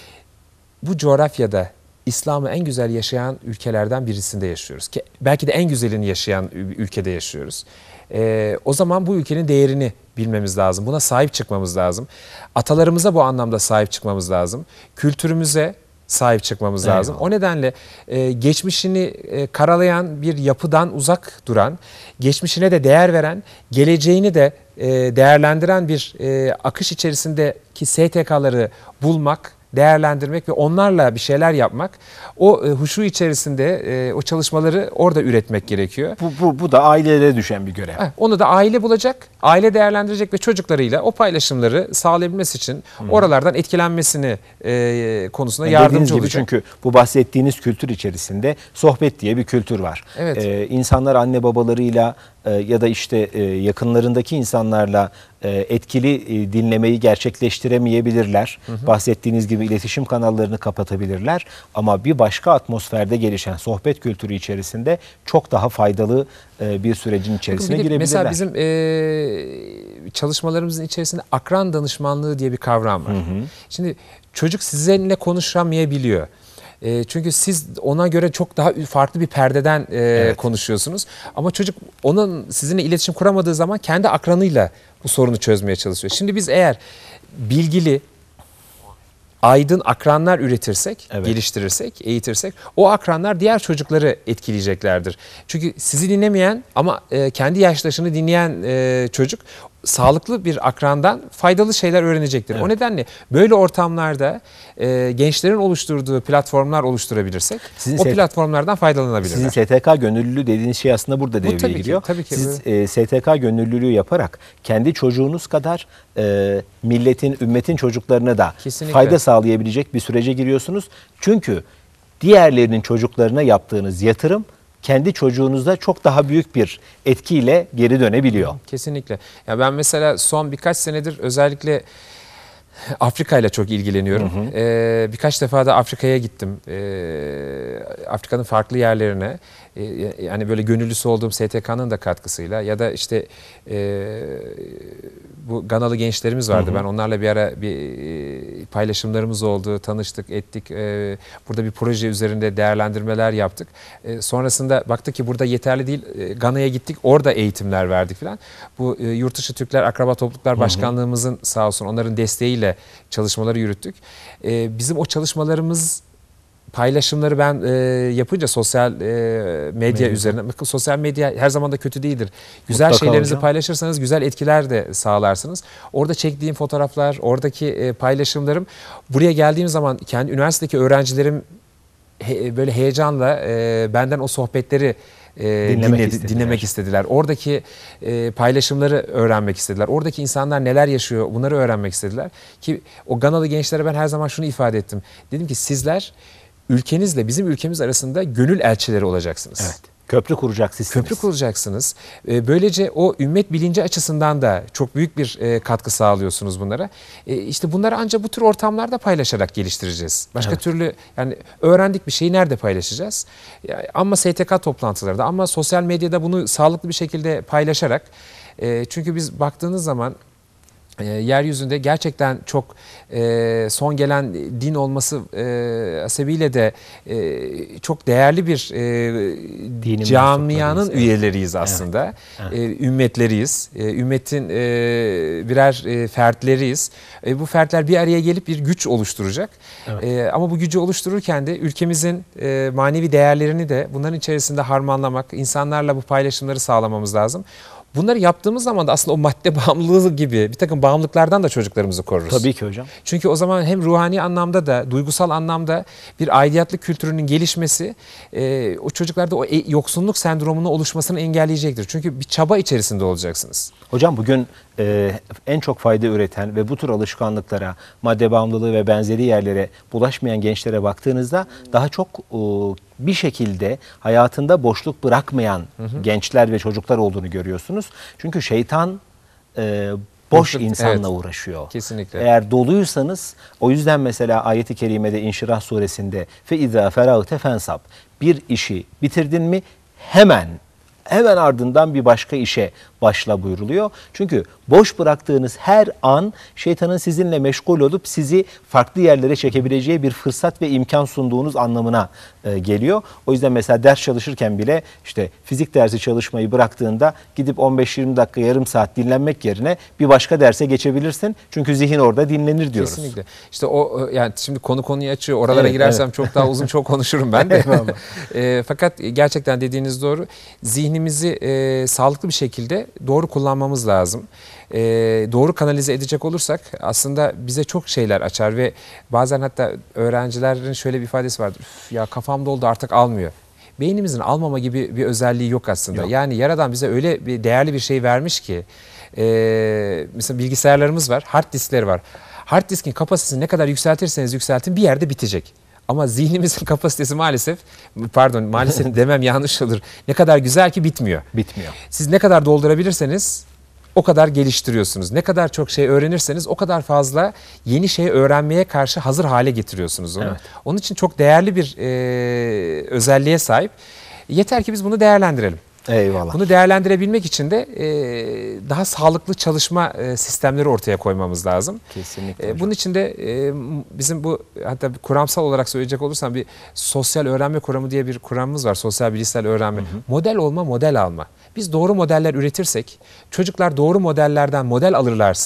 bu coğrafyada İslam'ı en güzel yaşayan ülkelerden birisinde yaşıyoruz. Ki belki de en güzelini yaşayan ülkede yaşıyoruz. E, o zaman bu ülkenin değerini bilmemiz lazım. Buna sahip çıkmamız lazım. Atalarımıza bu anlamda sahip çıkmamız lazım. Kültürümüze sahip çıkmamız Eyvallah. lazım. O nedenle e, geçmişini e, karalayan bir yapıdan uzak duran, geçmişine de değer veren, geleceğini de e, değerlendiren bir e, akış içerisindeki S T K'ları bulmak, değerlendirmek ve onlarla bir şeyler yapmak, o e, huşu içerisinde e, o çalışmaları orada üretmek gerekiyor. Bu, bu, bu da ailelere düşen bir görev. Heh, onu da aile bulacak, aile değerlendirecek ve çocuklarıyla o paylaşımları sağlayabilmesi için hmm. oralardan etkilenmesini e, konusunda yani yardımcı olacak. Çünkü bu bahsettiğiniz kültür içerisinde sohbet diye bir kültür var. Evet. Ee, insanlar anne babalarıyla e, ya da işte e, yakınlarındaki insanlarla e, etkili e, dinlemeyi gerçekleştiremeyebilirler. Hı hı. Bahsettiğiniz gibi iletişim kanallarını kapatabilirler. Ama bir başka atmosferde gelişen sohbet kültürü içerisinde çok daha faydalı e, bir sürecin içerisine Bakın, girebilirler. Mesela bizim e, çalışmalarımızın içerisinde akran danışmanlığı diye bir kavram var. Hı hı. Şimdi çocuk sizinle konuşamayabiliyor. E, çünkü siz ona göre çok daha farklı bir perdeden e, evet. konuşuyorsunuz. Ama çocuk onun sizinle iletişim kuramadığı zaman kendi akranıyla bu sorunu çözmeye çalışıyor. Şimdi biz eğer bilgili, aydın akranlar üretirsek, Evet. geliştirirsek, eğitirsek o akranlar diğer çocukları etkileyeceklerdir. Çünkü sizi dinlemeyen ama e, kendi yaştaşını dinleyen e, çocuk sağlıklı bir akrandan faydalı şeyler öğrenecektir. Evet. O nedenle böyle ortamlarda e, gençlerin oluşturduğu platformlar oluşturabilirsek Sizin o set- platformlardan faydalanabilirler. Sizin S T K gönüllülüğü dediğiniz şey aslında burada devreye tabii ki, giriyor. tabii ki. Siz e, S T K gönüllülüğü yaparak kendi çocuğunuz kadar e, milletin, ümmetin çocuklarına da Kesinlikle. fayda sağlayabilecek bir sürece giriyorsunuz. Çünkü diğerlerinin çocuklarına yaptığınız yatırım kendi çocuğunuzda çok daha büyük bir etkiyle geri dönebiliyor. Kesinlikle. Ya ben mesela son birkaç senedir özellikle Afrika ile çok ilgileniyorum. Hı hı. Ee, birkaç defa da Afrika'ya gittim. Ee, Afrika'nın farklı yerlerine. Ee, yani böyle gönüllüsü olduğum S T K'nın da katkısıyla ya da işte e, bu Ganalı gençlerimiz vardı. Hı hı. Ben onlarla bir ara bir e, paylaşımlarımız oldu. Tanıştık, ettik. E, burada bir proje üzerinde değerlendirmeler yaptık. E, sonrasında baktık ki burada yeterli değil. E, Gana'ya gittik. Orada eğitimler verdik falan. Bu e, Yurtdışı Türkler Akraba Topluluklar Başkanlığımızın sağ olsun onların desteğiyle çalışmaları yürüttük. Ee, bizim o çalışmalarımız paylaşımları ben e, yapınca sosyal e, medya Medya. üzerine, bakın sosyal medya her zaman da kötü değildir. Güzel Mutlaka şeylerinizi hocam. paylaşırsanız güzel etkiler de sağlarsınız. Orada çektiğim fotoğraflar, oradaki e, paylaşımlarım buraya geldiğim zaman kendi üniversitedeki öğrencilerim he, böyle heyecanla e, benden o sohbetleri E, Dinlemek dinledi, istediler. dinlemek istediler. Oradaki e, paylaşımları öğrenmek istediler. Oradaki insanlar neler yaşıyor bunları öğrenmek istediler. Ki o Ganalı gençlere ben her zaman şunu ifade ettim. Dedim ki sizler ülkenizle bizim ülkemiz arasında gönül elçileri olacaksınız. Evet. Köprü kuracak sizsiniz. Köprü kuracaksınız. E, böylece o ümmet bilinci açısından da çok büyük bir e, katkı sağlıyorsunuz bunlara. E, işte bunları ancak bu tür ortamlarda paylaşarak geliştireceğiz. Başka Evet. türlü yani öğrendik bir şeyi nerede paylaşacağız? Ya, ama S T K toplantılarında ama sosyal medyada bunu sağlıklı bir şekilde paylaşarak. E, çünkü biz baktığınız zaman E, yeryüzünde gerçekten çok e, son gelen din olması e, sebebiyle de e, çok değerli bir e, camianın mensuplarıyız, üyeleriyiz aslında. Evet. E, ümmetleriyiz. E, ümmetin e, birer e, fertleriyiz. E, bu fertler bir araya gelip bir güç oluşturacak. Evet. E, ama bu gücü oluştururken de ülkemizin e, manevi değerlerini de bunların içerisinde harmanlamak, insanlarla bu paylaşımları sağlamamız lazım. Bunları yaptığımız zaman da aslında o madde bağımlılığı gibi bir takım bağımlılıklardan da çocuklarımızı koruruz. Tabii ki hocam. Çünkü o zaman hem ruhani anlamda da duygusal anlamda bir aidiyetlik kültürünün gelişmesi e, o çocuklarda o e, yoksunluk sendromunun oluşmasını engelleyecektir. Çünkü bir çaba içerisinde olacaksınız. Hocam bugün e, en çok fayda üreten ve bu tür alışkanlıklara, madde bağımlılığı ve benzeri yerlere bulaşmayan gençlere baktığınızda daha çok e, bir şekilde hayatında boşluk bırakmayan hı hı. gençler ve çocuklar olduğunu görüyorsunuz. Çünkü şeytan e, boş Boşluk, insanla evet. uğraşıyor. Kesinlikle. Eğer doluysanız, o yüzden mesela ayet-i kerimede İnşirah suresinde fe izâ ferâgte fensab, bir işi bitirdin mi hemen hemen ardından bir başka işe başla buyuruluyor. Çünkü boş bıraktığınız her an şeytanın sizinle meşgul olup sizi farklı yerlere çekebileceği bir fırsat ve imkan sunduğunuz anlamına e, geliyor. O yüzden mesela ders çalışırken bile işte fizik dersi çalışmayı bıraktığında gidip on beş yirmi dakika yarım saat dinlenmek yerine bir başka derse geçebilirsin. Çünkü zihin orada dinlenir diyoruz. Kesinlikle. İşte o yani şimdi konu konuyu açıyor. Oralara Evet, girersem evet. çok daha uzun çok konuşurum ben de. e, fakat gerçekten dediğiniz doğru. Zihnimizi e, sağlıklı bir şekilde doğru kullanmamız lazım. E, doğru kanalize edecek olursak aslında bize çok şeyler açar ve bazen hatta öğrencilerin şöyle bir ifadesi vardır. Üf, ya kafam doldu artık almıyor. Beynimizin almama gibi bir özelliği yok aslında. Yok. Yani Yaradan bize öyle bir değerli bir şey vermiş ki e, mesela bilgisayarlarımız var, hard diskleri var. Hard diskin kapasitesini ne kadar yükseltirseniz yükseltin bir yerde bitecek. Ama zihnimizin kapasitesi maalesef, pardon maalesef demem yanlış olur. Ne kadar güzel ki bitmiyor. Bitmiyor. Siz ne kadar doldurabilirseniz o kadar geliştiriyorsunuz. Ne kadar çok şey öğrenirseniz o kadar fazla yeni şey öğrenmeye karşı hazır hale getiriyorsunuz onu. Evet. Onun için çok değerli bir e, özelliğe sahip. Yeter ki biz bunu değerlendirelim. Eyvallah. Bunu değerlendirebilmek için de e, daha sağlıklı çalışma e, sistemleri ortaya koymamız lazım. Kesinlikle E, hocam. bunun için de e, bizim bu hatta kuramsal olarak söyleyecek olursam bir sosyal öğrenme kuramı diye bir kuramımız var. Sosyal bilişsel öğrenme. Hı hı. Model olma, model alma. Biz doğru modeller üretirsek, çocuklar doğru modellerden model alırlarsa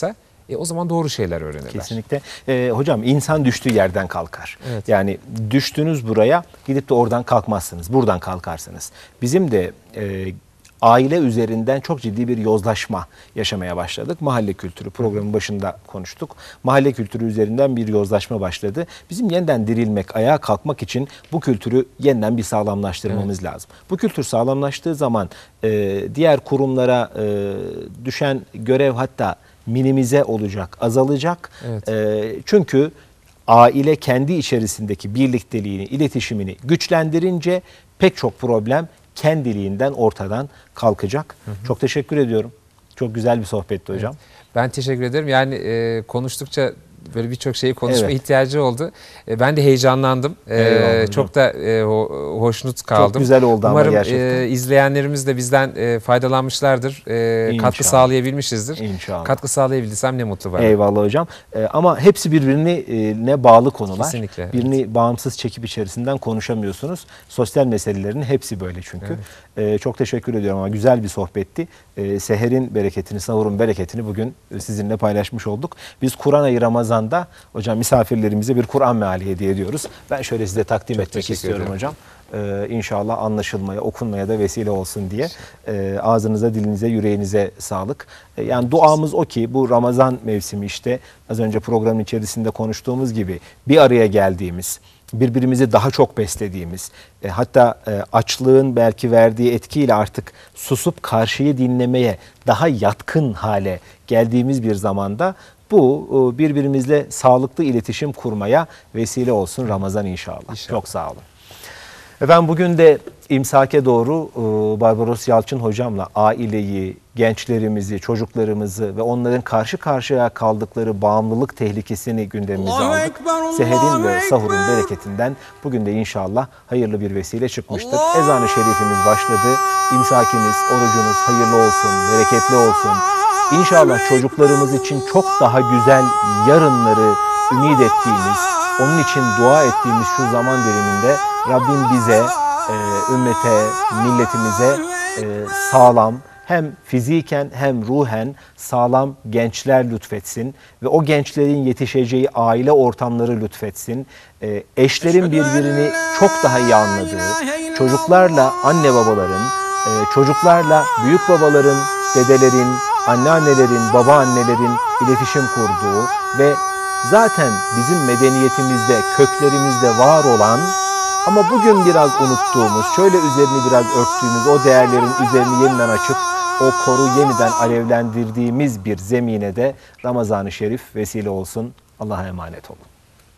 E, o zaman doğru şeyler öğrenirler. Kesinlikle. Ee, hocam insan düştüğü yerden kalkar. Evet. Yani düştünüz buraya, gidip de oradan kalkmazsınız. Buradan kalkarsınız. Bizim de e, aile üzerinden çok ciddi bir yozlaşma yaşamaya başladık. Mahalle kültürü programın başında konuştuk. Mahalle kültürü üzerinden bir yozlaşma başladı. Bizim yeniden dirilmek, ayağa kalkmak için bu kültürü yeniden bir sağlamlaştırmamız evet. lazım. Bu kültür sağlamlaştığı zaman e, diğer kurumlara e, düşen görev hatta minimize olacak, azalacak. Evet. E, çünkü aile kendi içerisindeki birlikteliğini, iletişimini güçlendirince pek çok problem kendiliğinden ortadan kalkacak. Hı hı. Çok teşekkür ediyorum. Çok güzel bir sohbetti hocam. Evet. Ben teşekkür ederim. Yani e, konuştukça böyle birçok şeyi konuşma evet. ihtiyacı oldu. E, ben de heyecanlandım. E, çok da e, ho hoşnut kaldım. Çok güzel oldu Umarım, ama gerçekten. Umarım e, izleyenlerimiz de bizden e, faydalanmışlardır. E, katkı sağlayabilmişizdir. İnşallah. Katkı sağlayabildiysem ne mutlu bana. Eyvallah hocam. E, ama hepsi birbirine bağlı konular. Kesinlikle. Birini evet. bağımsız çekip içerisinden konuşamıyorsunuz. Sosyal meselelerin hepsi böyle çünkü. Evet. E, çok teşekkür ediyorum ama güzel bir sohbetti. E, seherin bereketini, sahurun bereketini bugün sizinle paylaşmış olduk. Biz Kur'an ayı Ramazan'da hocam misafirlerimize bir Kur'an meali hediye ediyoruz. Ben şöyle size takdim Çok etmek istiyorum ederim. hocam. Ee, inşallah anlaşılmaya, okunmaya da vesile olsun diye. Ee, ağzınıza, dilinize, yüreğinize sağlık. Ee, yani duamız o ki bu Ramazan mevsimi işte az önce programın içerisinde konuştuğumuz gibi bir araya geldiğimiz, birbirimizi daha çok beslediğimiz, e, hatta e, açlığın belki verdiği etkiyle artık susup karşıyı dinlemeye daha yatkın hale geldiğimiz bir zamanda bu birbirimizle sağlıklı iletişim kurmaya vesile olsun Ramazan inşallah. inşallah. Çok sağ olun. Efendim bugün de imsake doğru Barbaros Yalçın hocamla aileyi, gençlerimizi, çocuklarımızı ve onların karşı karşıya kaldıkları bağımlılık tehlikesini gündemimize aldık. Seherin ve sahurun bereketinden bugün de inşallah hayırlı bir vesile çıkmıştır. Ezan-ı şerifimiz başladı. İmsakimiz, orucunuz hayırlı olsun, bereketli olsun. İnşallah çocuklarımız için çok daha güzel yarınları ümit ettiğimiz, onun için dua ettiğimiz şu zaman diliminde Rabbim bize, e, ümmete, milletimize e, sağlam, hem fiziken hem ruhen sağlam gençler lütfetsin ve o gençlerin yetişeceği aile ortamları lütfetsin. E, eşlerin birbirini çok daha iyi anladığı, çocuklarla anne babaların, e, çocuklarla büyük babaların, dedelerin, anneannelerin, babaannelerin iletişim kurduğu ve zaten bizim medeniyetimizde, köklerimizde var olan ama bugün biraz unuttuğumuz, şöyle üzerini biraz örttüğümüz o değerlerin üzerini yeniden açıp o koru yeniden alevlendirdiğimiz bir zemine de Ramazan-ı Şerif vesile olsun. Allah'a emanet olun.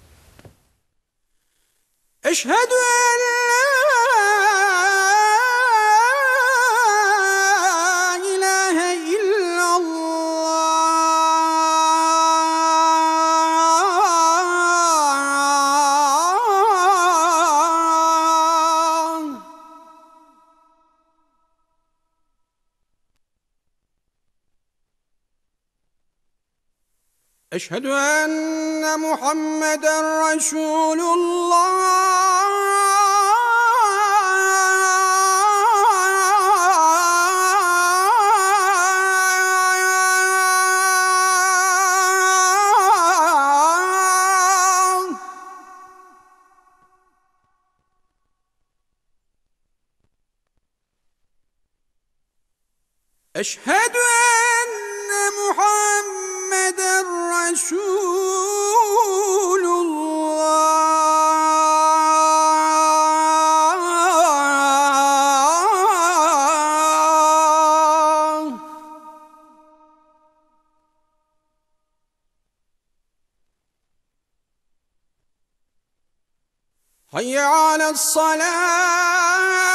Eşhedü en la ilahe illallah. Eşhedü enne Muhammeden Resulullah. Eşhedü enne Muhammeden Resulullah. Hayye ale's-salâh.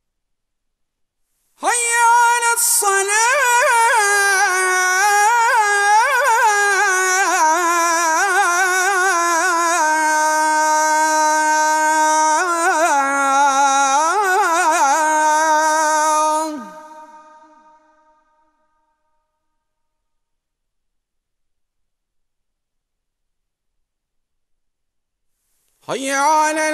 Hayye ale's-salâh. حي على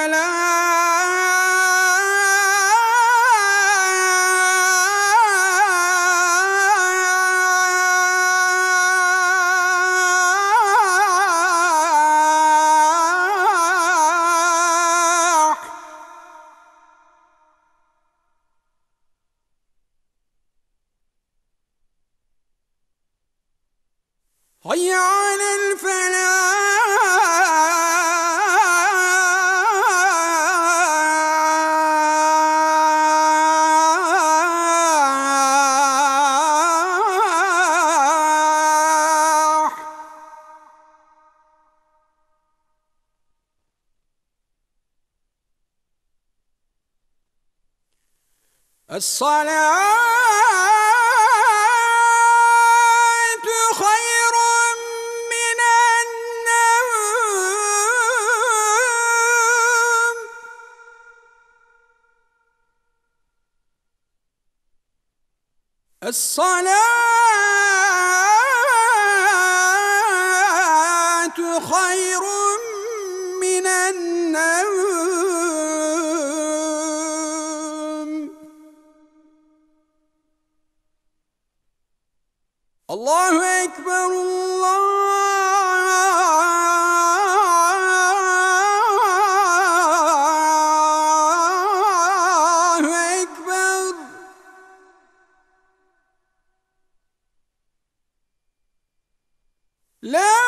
الفلاح. حي على الفلاح. الصلاة خير من النوم. الصلاة خير من النوم. الله أكبر الله أكبر. لا